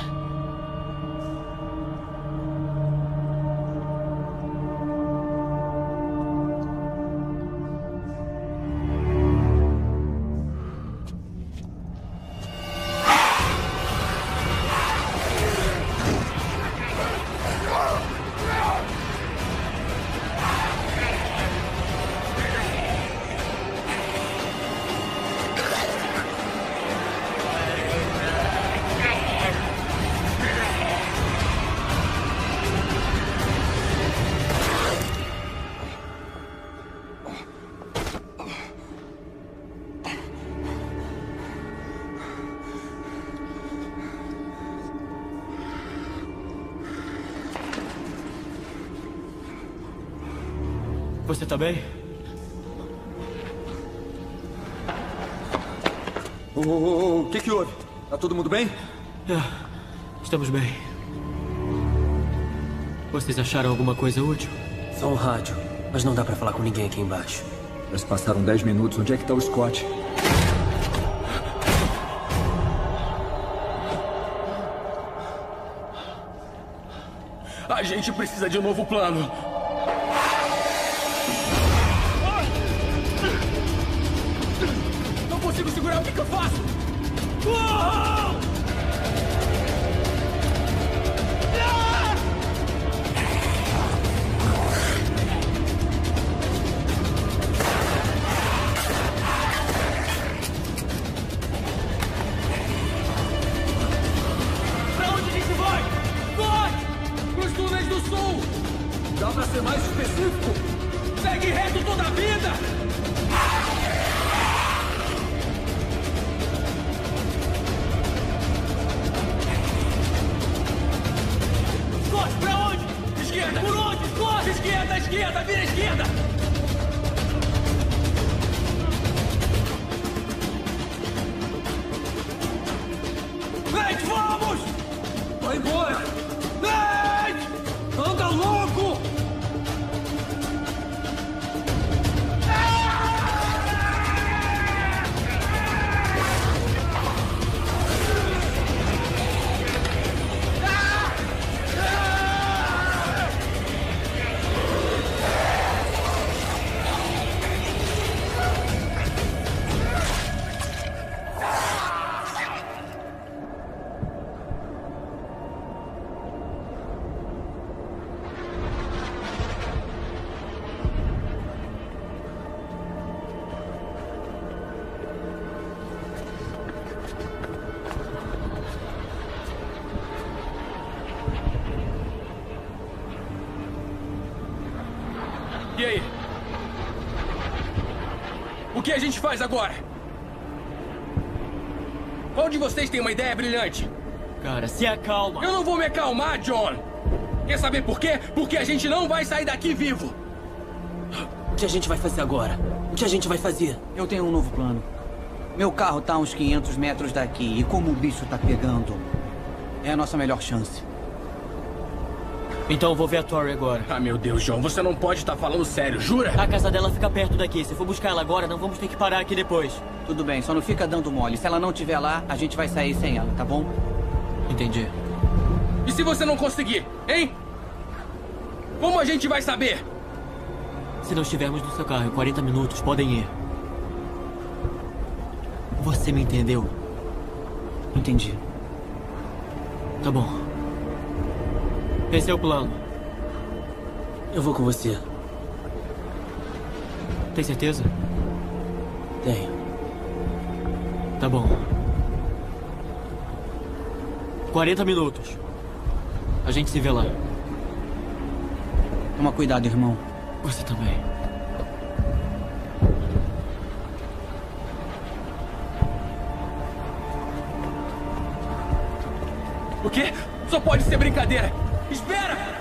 Você tá bem?
O oh, oh, oh, que que houve? Tá todo mundo bem?
É, estamos bem. Vocês acharam alguma coisa útil?
Só um rádio, mas não dá pra falar com ninguém aqui embaixo.
Já se passaram dez minutos. Onde é que tá o Scott?
A gente precisa de um novo plano. Não consigo segurar, o que, que eu faço? Uou!
Pra onde a gente vai? Scott! Pros túneis do sul!
Dá pra ser mais específico?
Segue reto toda a vida! Scott, pra onde? Esquerda! Por onde, Scott? Esquerda, esquerda, vira à esquerda! Nate, vamos!
Vai embora!
Nate! Anda louco!
E aí? O que a gente faz agora? Qual de vocês tem uma ideia brilhante?
Cara, se acalma.
Eu não vou me acalmar, John. Quer saber por quê? Porque a gente não vai sair daqui vivo.
O que a gente vai fazer agora? O que a gente vai fazer?
Eu tenho um novo plano. Meu carro tá a uns quinhentos metros daqui e como o bicho tá pegando, é a nossa melhor chance.
Então eu vou ver a Tori agora.
Ah, meu Deus, John, você não pode estar falando sério, jura?
A casa dela fica perto daqui. Se for buscar ela agora, não vamos ter que parar aqui depois.
Tudo bem, só não fica dando mole. Se ela não estiver lá, a gente vai sair sem ela, tá bom?
Entendi.
E se você não conseguir, hein? Como a gente vai saber?
Se não estivermos no seu carro em quarenta minutos, podem ir. Você me entendeu?
Entendi.
Tá bom. Esse é o plano.
Eu vou com você.
Tem certeza?
Tenho.
Tá bom. quarenta minutos. A gente se vê lá.
Toma cuidado, irmão.
Você também.
O quê? Só pode ser brincadeira. Espera!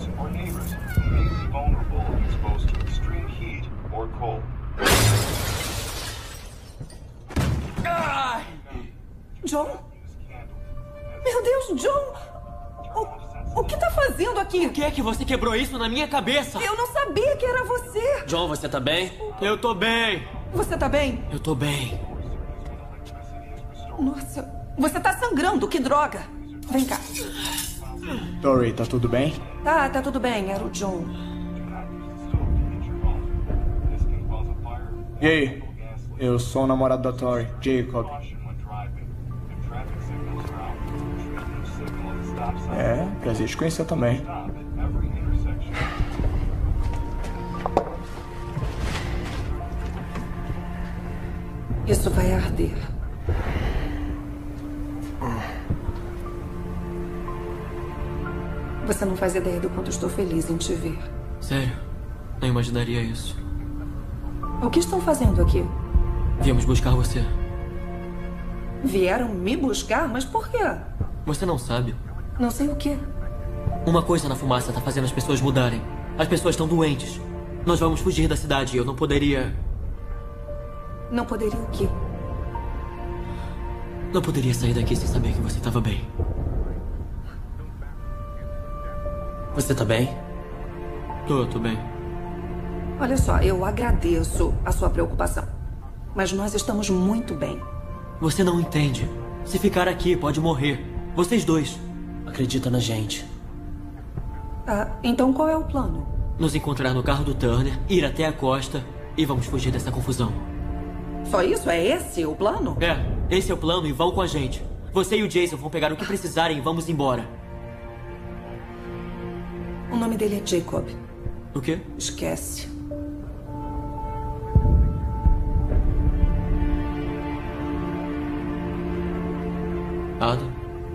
or neighbors who may be vulnerable if exposed to extreme heat or cold.
Ai! John? Meu Deus, John! O, o que tá fazendo aqui?
Por que é que você quebrou isso na minha cabeça?
Eu não sabia que era você!
John, você tá bem? Eu tô bem.
Você tá bem?
Eu tô bem.
Nossa, você tá sangrando, que droga! Vem cá.
Tori, tá tudo bem?
Tá, tá tudo bem, era o John.
E aí? Eu sou o namorado da Tori, Jacob. É, prazer te conhecer também.
Isso vai arder. Você não faz ideia do quanto estou feliz em te ver.
Sério? Não imaginaria isso.
O que estão fazendo aqui?
Viemos buscar você.
Vieram me buscar? Mas por quê?
Você não sabe?
Não sei o quê.
Uma coisa na fumaça tá fazendo as pessoas mudarem. As pessoas estão doentes. Nós vamos fugir da cidade e eu não poderia...
Não poderia o quê?
Não poderia sair daqui sem saber que você estava bem. Você tá bem? Tô, tô bem.
Olha só, eu agradeço a sua preocupação. Mas nós estamos muito bem.
Você não entende. Se ficar aqui, pode morrer. Vocês dois. Acredita na gente.
Ah, então qual é o plano?
Nos encontrar no carro do Turner, ir até a costa e vamos fugir dessa confusão.
Só isso? É esse o plano?
É, esse é o plano e vão com a gente. Você e o Jason vão pegar o que precisarem e vamos embora.
O nome dele é Jacob.
O quê?
Esquece.
Ada?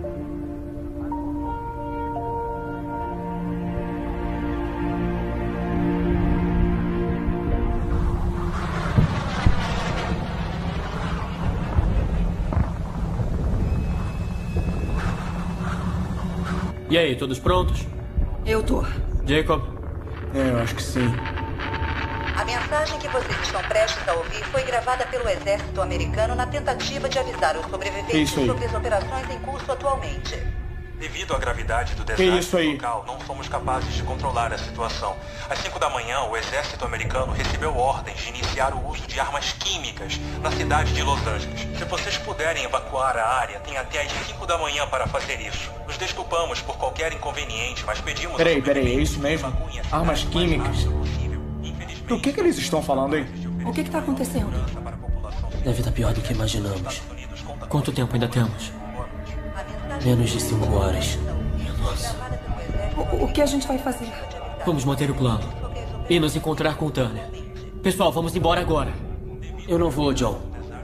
E aí, todos prontos?
Eu tô.
Jacob?
É, eu acho que sim.
A mensagem que vocês estão prestes a ouvir foi gravada pelo exército americano na tentativa de avisar os sobreviventes sobre as operações em curso atualmente.
Devido à gravidade do desastre local, não somos capazes de controlar a situação. Às cinco da manhã, o exército americano recebeu ordens de iniciar o uso de armas químicas na cidade de Los Angeles. Se vocês puderem evacuar a área, tem até às cinco da manhã para fazer isso. Nos desculpamos por qualquer inconveniente, mas pedimos...
Peraí, peraí, é isso mesmo? Armas químicas? Do que que eles estão falando aí?
O que que tá acontecendo?
Deve estar pior do que imaginamos. Quanto tempo ainda temos? Menos de cinco horas. Nossa.
O, o que a gente vai fazer?
Vamos manter o plano. E nos encontrar com o Turner. Pessoal, vamos embora agora. Eu não vou, John.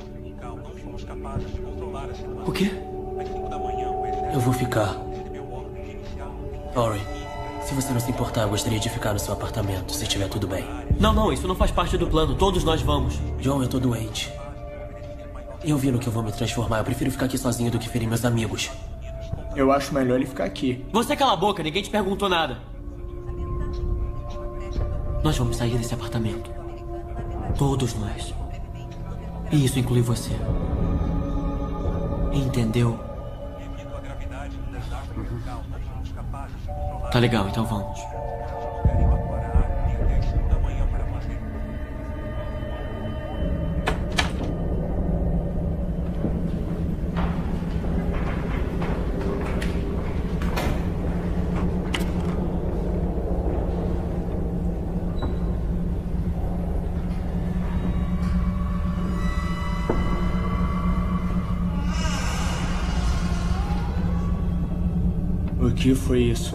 O quê? Eu vou ficar. Tori, se você não se importar, eu gostaria de ficar no seu apartamento, se estiver tudo bem. Não, não, isso não faz parte do plano. Todos nós vamos. John, eu tô doente. Eu vi no que eu vou me transformar. Eu prefiro ficar aqui sozinho do que ferir meus amigos.
Eu acho melhor ele ficar aqui.
Você cala a boca, ninguém te perguntou nada. Nós vamos sair desse apartamento. Todos nós. E isso inclui você. Entendeu? Tá legal, então vamos.
O que foi isso?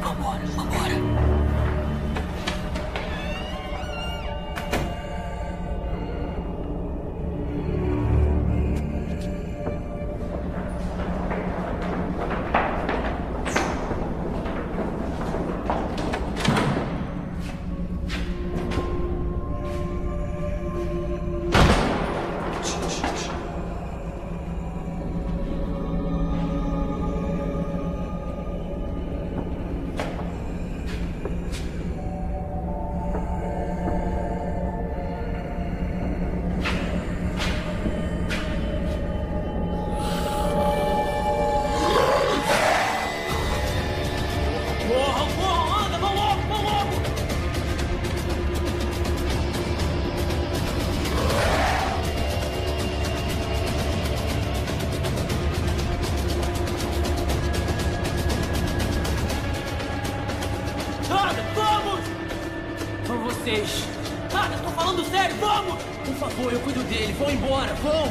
Vambora, vambora. Nada, tô falando sério, vamos!
Por favor, eu cuido dele, vão embora, vão!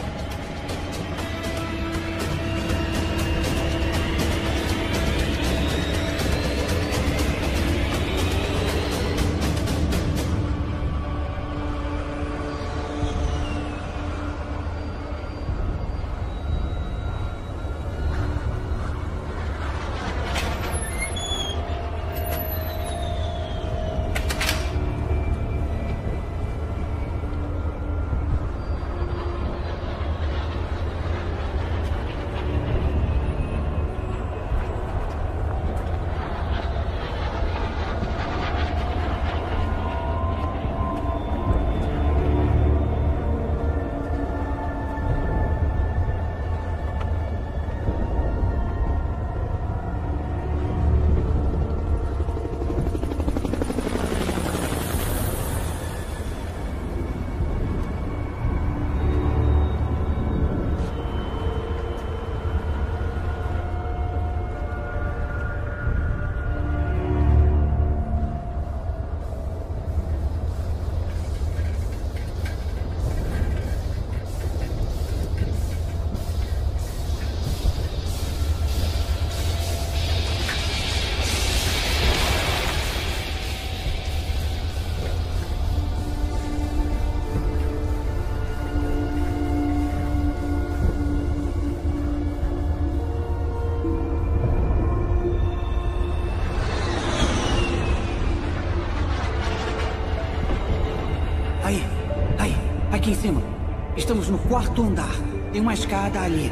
Aqui em cima. Estamos no quarto andar. Tem uma escada ali.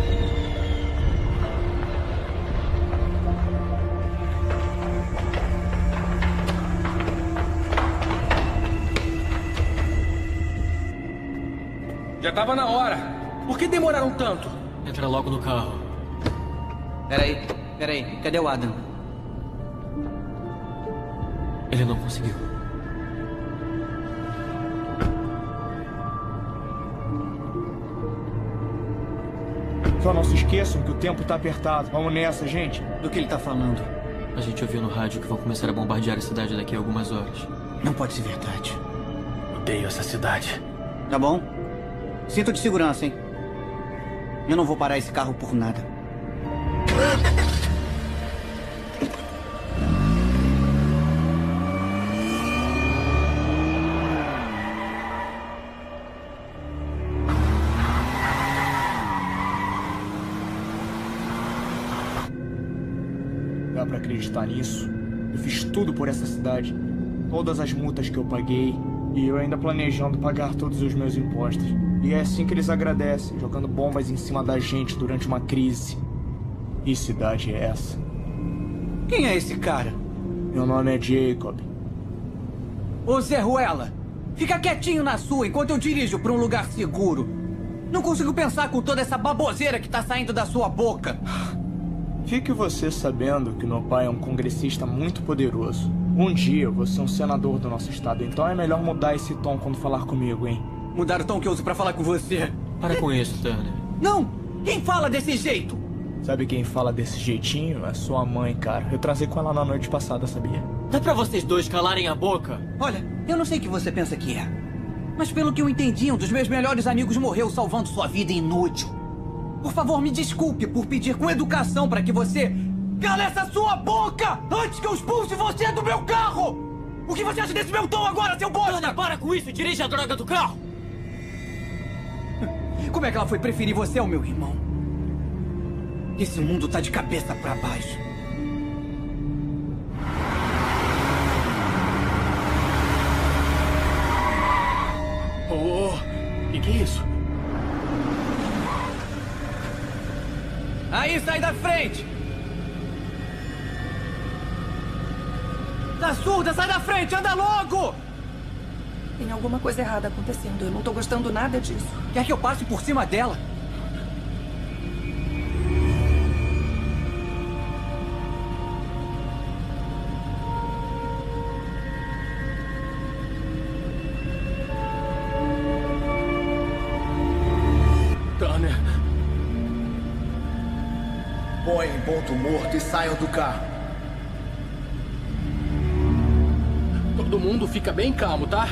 Já tava na hora. Por que demoraram tanto?
Entra logo no carro.
Peraí, peraí. Cadê o Adam?
Ele não conseguiu.
Só não se esqueçam que o tempo tá apertado. Vamos nessa, gente.
Do que ele tá falando?
A gente ouviu no rádio que vão começar a bombardear a cidade daqui a algumas horas.
Não pode ser verdade.
Odeio essa cidade.
Tá bom? Cinto de segurança, hein? Eu não vou parar esse carro por nada.
Dá pra acreditar nisso? Eu fiz tudo por essa cidade. Todas as multas que eu paguei. E eu ainda planejando pagar todos os meus impostos. E é assim que eles agradecem, jogando bombas em cima da gente durante uma crise. Que cidade é essa?
Quem é esse cara?
Meu nome é Jacob.
Ô Zé Ruela, fica quietinho na sua enquanto eu dirijo pra um lugar seguro. Não consigo pensar com toda essa baboseira que tá saindo da sua boca.
Fique você sabendo que meu pai é um congressista muito poderoso. Um dia eu vou ser um senador do nosso estado, então é melhor mudar esse tom quando falar comigo, hein?
Mudar o tom que eu uso pra falar com você.
Para com isso, Turner.
Não! Quem fala desse jeito?
Sabe quem fala desse jeitinho? É sua mãe, cara. Eu trazei com ela na noite passada, sabia?
Dá pra vocês dois calarem a boca?
Olha, eu não sei o que você pensa que é. Mas pelo que eu entendi, um dos meus melhores amigos morreu salvando sua vida inútil. Por favor, me desculpe por pedir com educação para que você Cala essa sua boca! Antes que eu expulse você do meu carro! O que você acha desse meu tom agora, seu bosta?
Turner, para com isso e dirige a droga do carro!
Como é que ela foi preferir você ao meu irmão? Esse mundo tá de cabeça pra baixo.
Oh, que que é isso?
Aí, sai da frente! Tá surda, sai da frente, anda logo!
Tem alguma coisa errada acontecendo. Eu não tô gostando nada disso.
Quer que eu passe por cima dela?
Turner.
Põe em ponto morto e saiam do carro.
Todo mundo fica bem calmo, tá?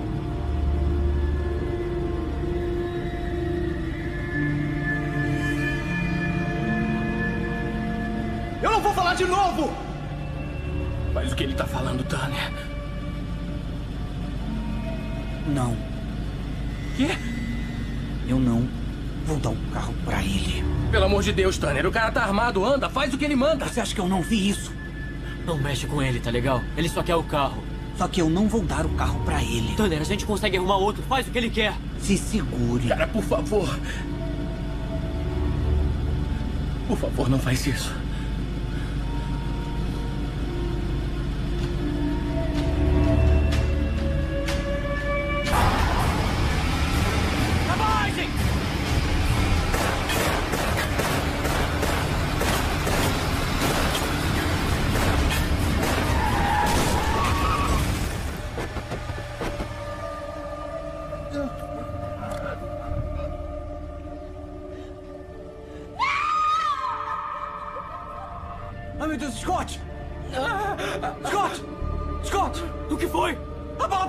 Eu não vou falar de novo!
Faz o que ele tá falando, Turner.
Não.
Quê?
Eu não vou dar o carro pra ele.
Pelo amor de Deus, Turner, o cara tá armado, anda, faz o que ele manda.
Você acha que eu não vi isso?
Não mexe com ele, tá legal? Ele só quer o carro.
Só que eu não vou dar o carro pra ele.
Turner, a gente consegue arrumar outro, faz o que ele quer.
Se segure.
Cara, por favor. Por favor, não faz isso.
Ai, meu Deus, Scott! Scott! Scott!
O que foi?
A bala...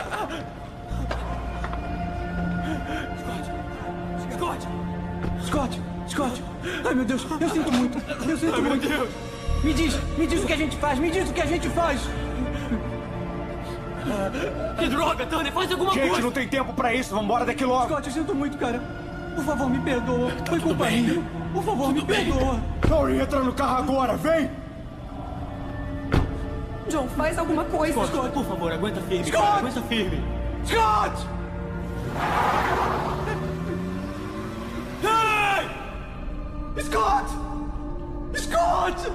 Scott!
Scott! Scott! Ai, meu Deus, eu sinto muito. Eu sinto
Ai,
muito.
Meu Deus.
Me diz, me diz o que a gente faz, me diz o que a gente faz!
Que droga, Turner, faz alguma
gente,
coisa!
Gente, não tem tempo pra isso, vambora daqui logo!
Scott, eu sinto muito, cara. Por favor, me perdoa. Tá Foi culpa minha. Por favor,
tudo
me
bem.
perdoa.
Tori, entra no carro agora, vem!
John, faz alguma coisa.
Scott, Scott. Por favor, aguenta firme.
Scott!
Cara, aguenta firme.
Scott! Hey! Scott! Scott!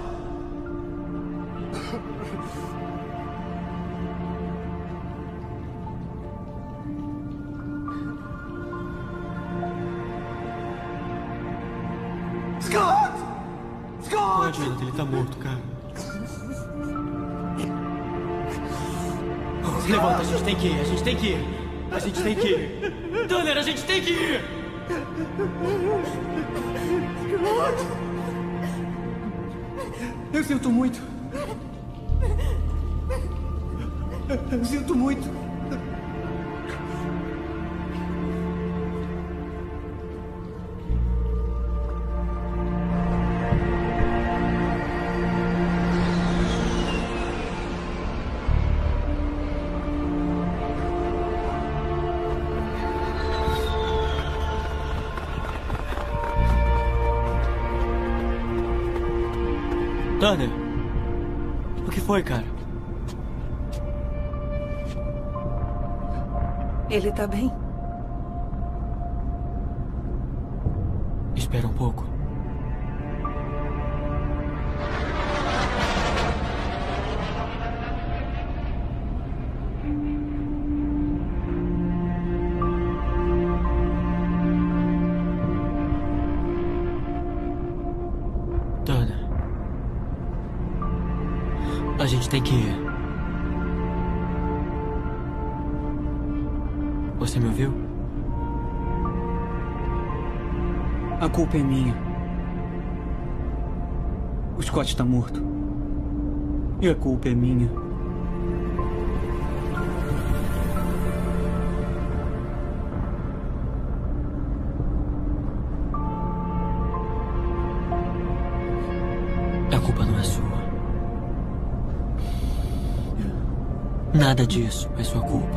Scott! Scott!
Não adianta, ele tá morto, cara. Se levanta, a gente tem que ir, a gente tem que ir. A gente tem que ir. Turner, a gente tem que ir!
Scott! Eu sinto muito. Eu sinto muito.
Turner, o que foi, cara?
Ele tá bem?
Espera um pouco. Turner. A gente tem que ir. Você me ouviu?
A culpa é minha. O Scott está morto. E a culpa é minha.
A culpa não é Nada disso é sua culpa.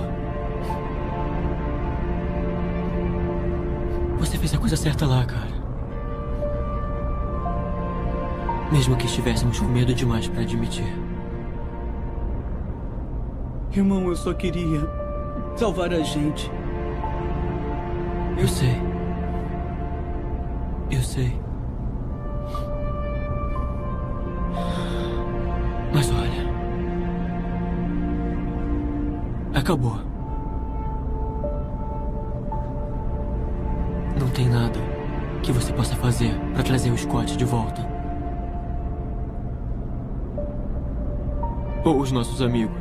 Você fez a coisa certa lá, cara. Mesmo que estivéssemos com medo demais para admitir.
Irmão, eu só queria salvar a gente.
Eu sei. Eu sei. Mas olha... acabou. Não tem nada que você possa fazer para trazer o Scott de volta. Ou os nossos amigos.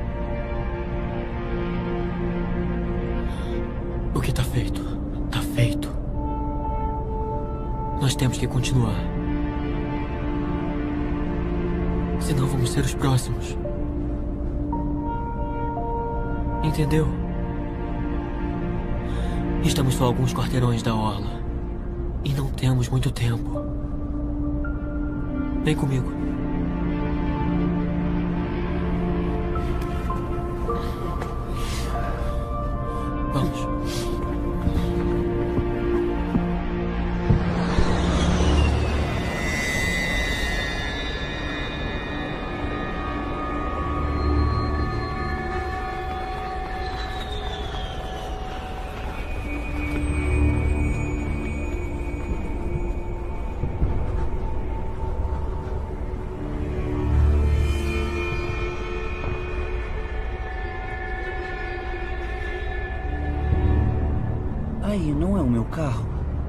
O que tá feito, tá feito. Nós temos que continuar. Senão vamos ser os próximos. Entendeu? Estamos só a alguns quarteirões da orla. E não temos muito tempo. Vem comigo. Vamos.
Aí, não é o meu carro?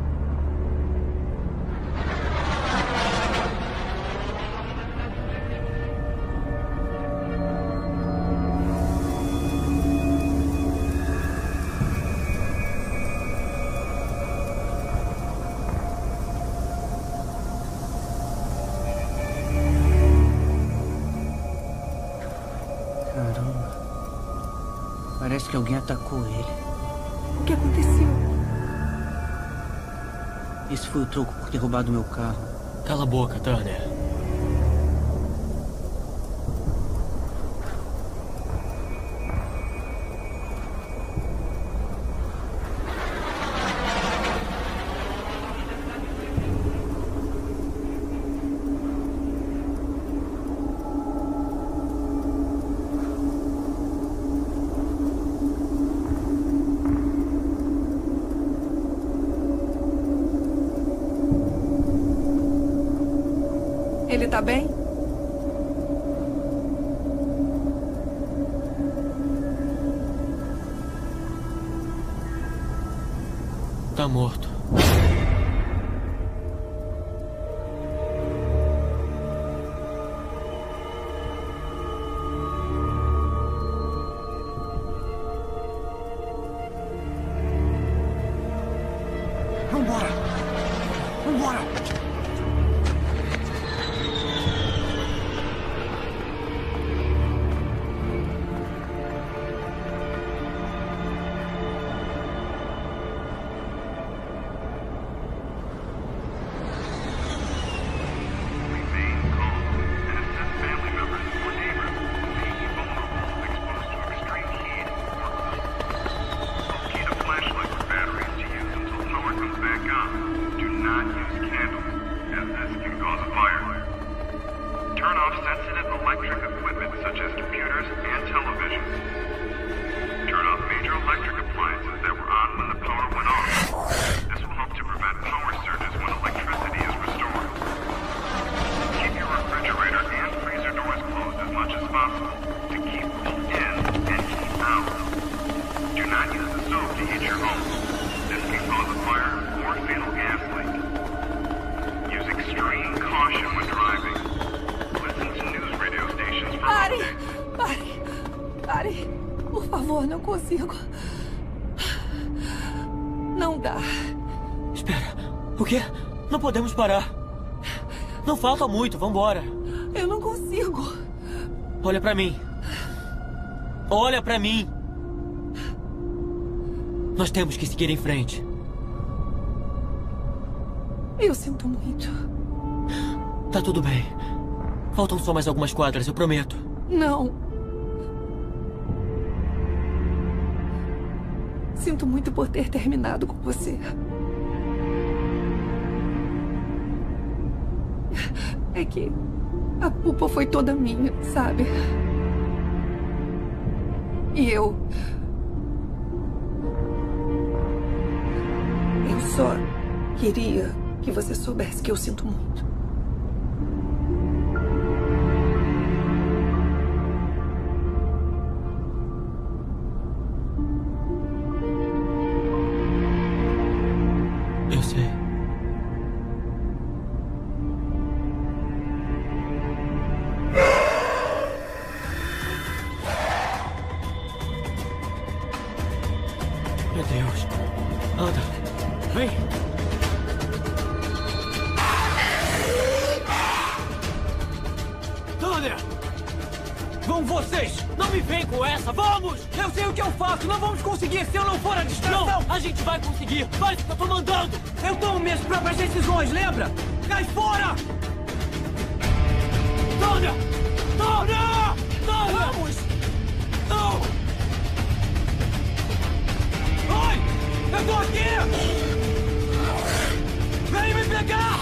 Caramba. Parece que alguém atacou ele.
O que aconteceu?
Esse foi o troco por ter roubado meu carro.
Cala a boca, Turner.
Ele tá bem?
Tá morto.
Vambora! Vambora!
Não consigo. Não dá.
Espera. O quê? Não podemos parar. Não falta muito. Vambora.
Eu não consigo.
Olha pra mim. Olha pra mim. Nós temos que seguir em frente.
Eu sinto muito.
Tá tudo bem. Faltam só mais algumas quadras, eu prometo.
Não. Sinto muito por ter terminado com você. É que a culpa foi toda minha, sabe? E eu... Eu só queria que você soubesse que eu sinto muito.
Eu sei. Meu Deus. Anda. Vem.
Thunder! Vão vocês! Não me vem com essa! Vamos! Eu sei o que eu faço! Não vamos conseguir se eu não for a distração!
Não! A gente vai conseguir! Faz o que eu tô mandando!
Eu tomo minhas próprias decisões, lembra? Cai fora! Thunder! Thunder! Thunder! Vamos! Não! Oi! Eu tô aqui! Vem me pegar!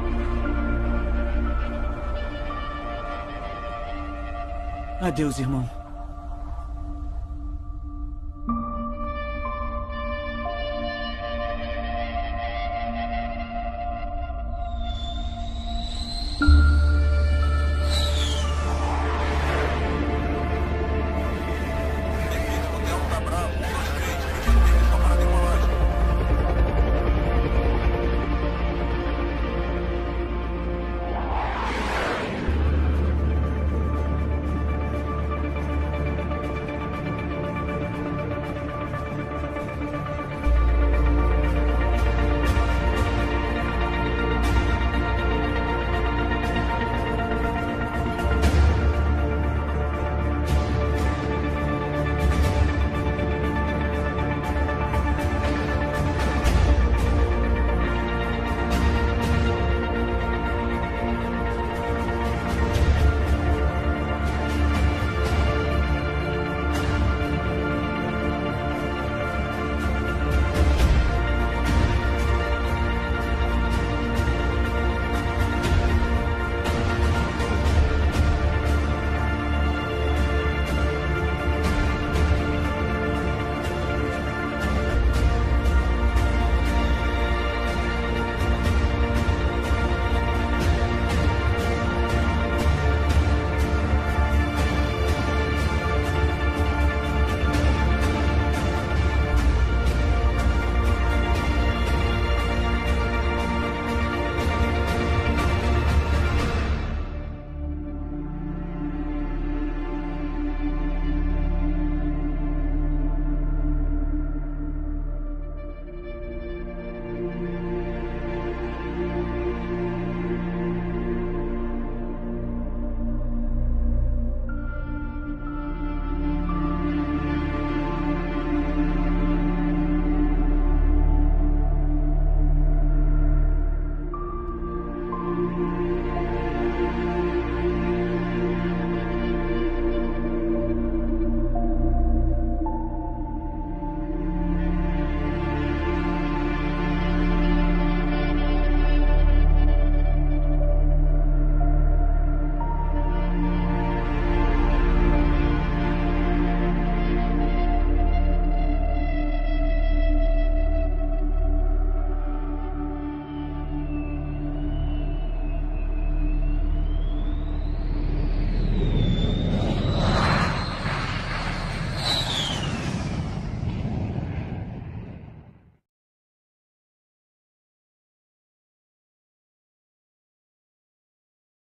Adeus, irmão.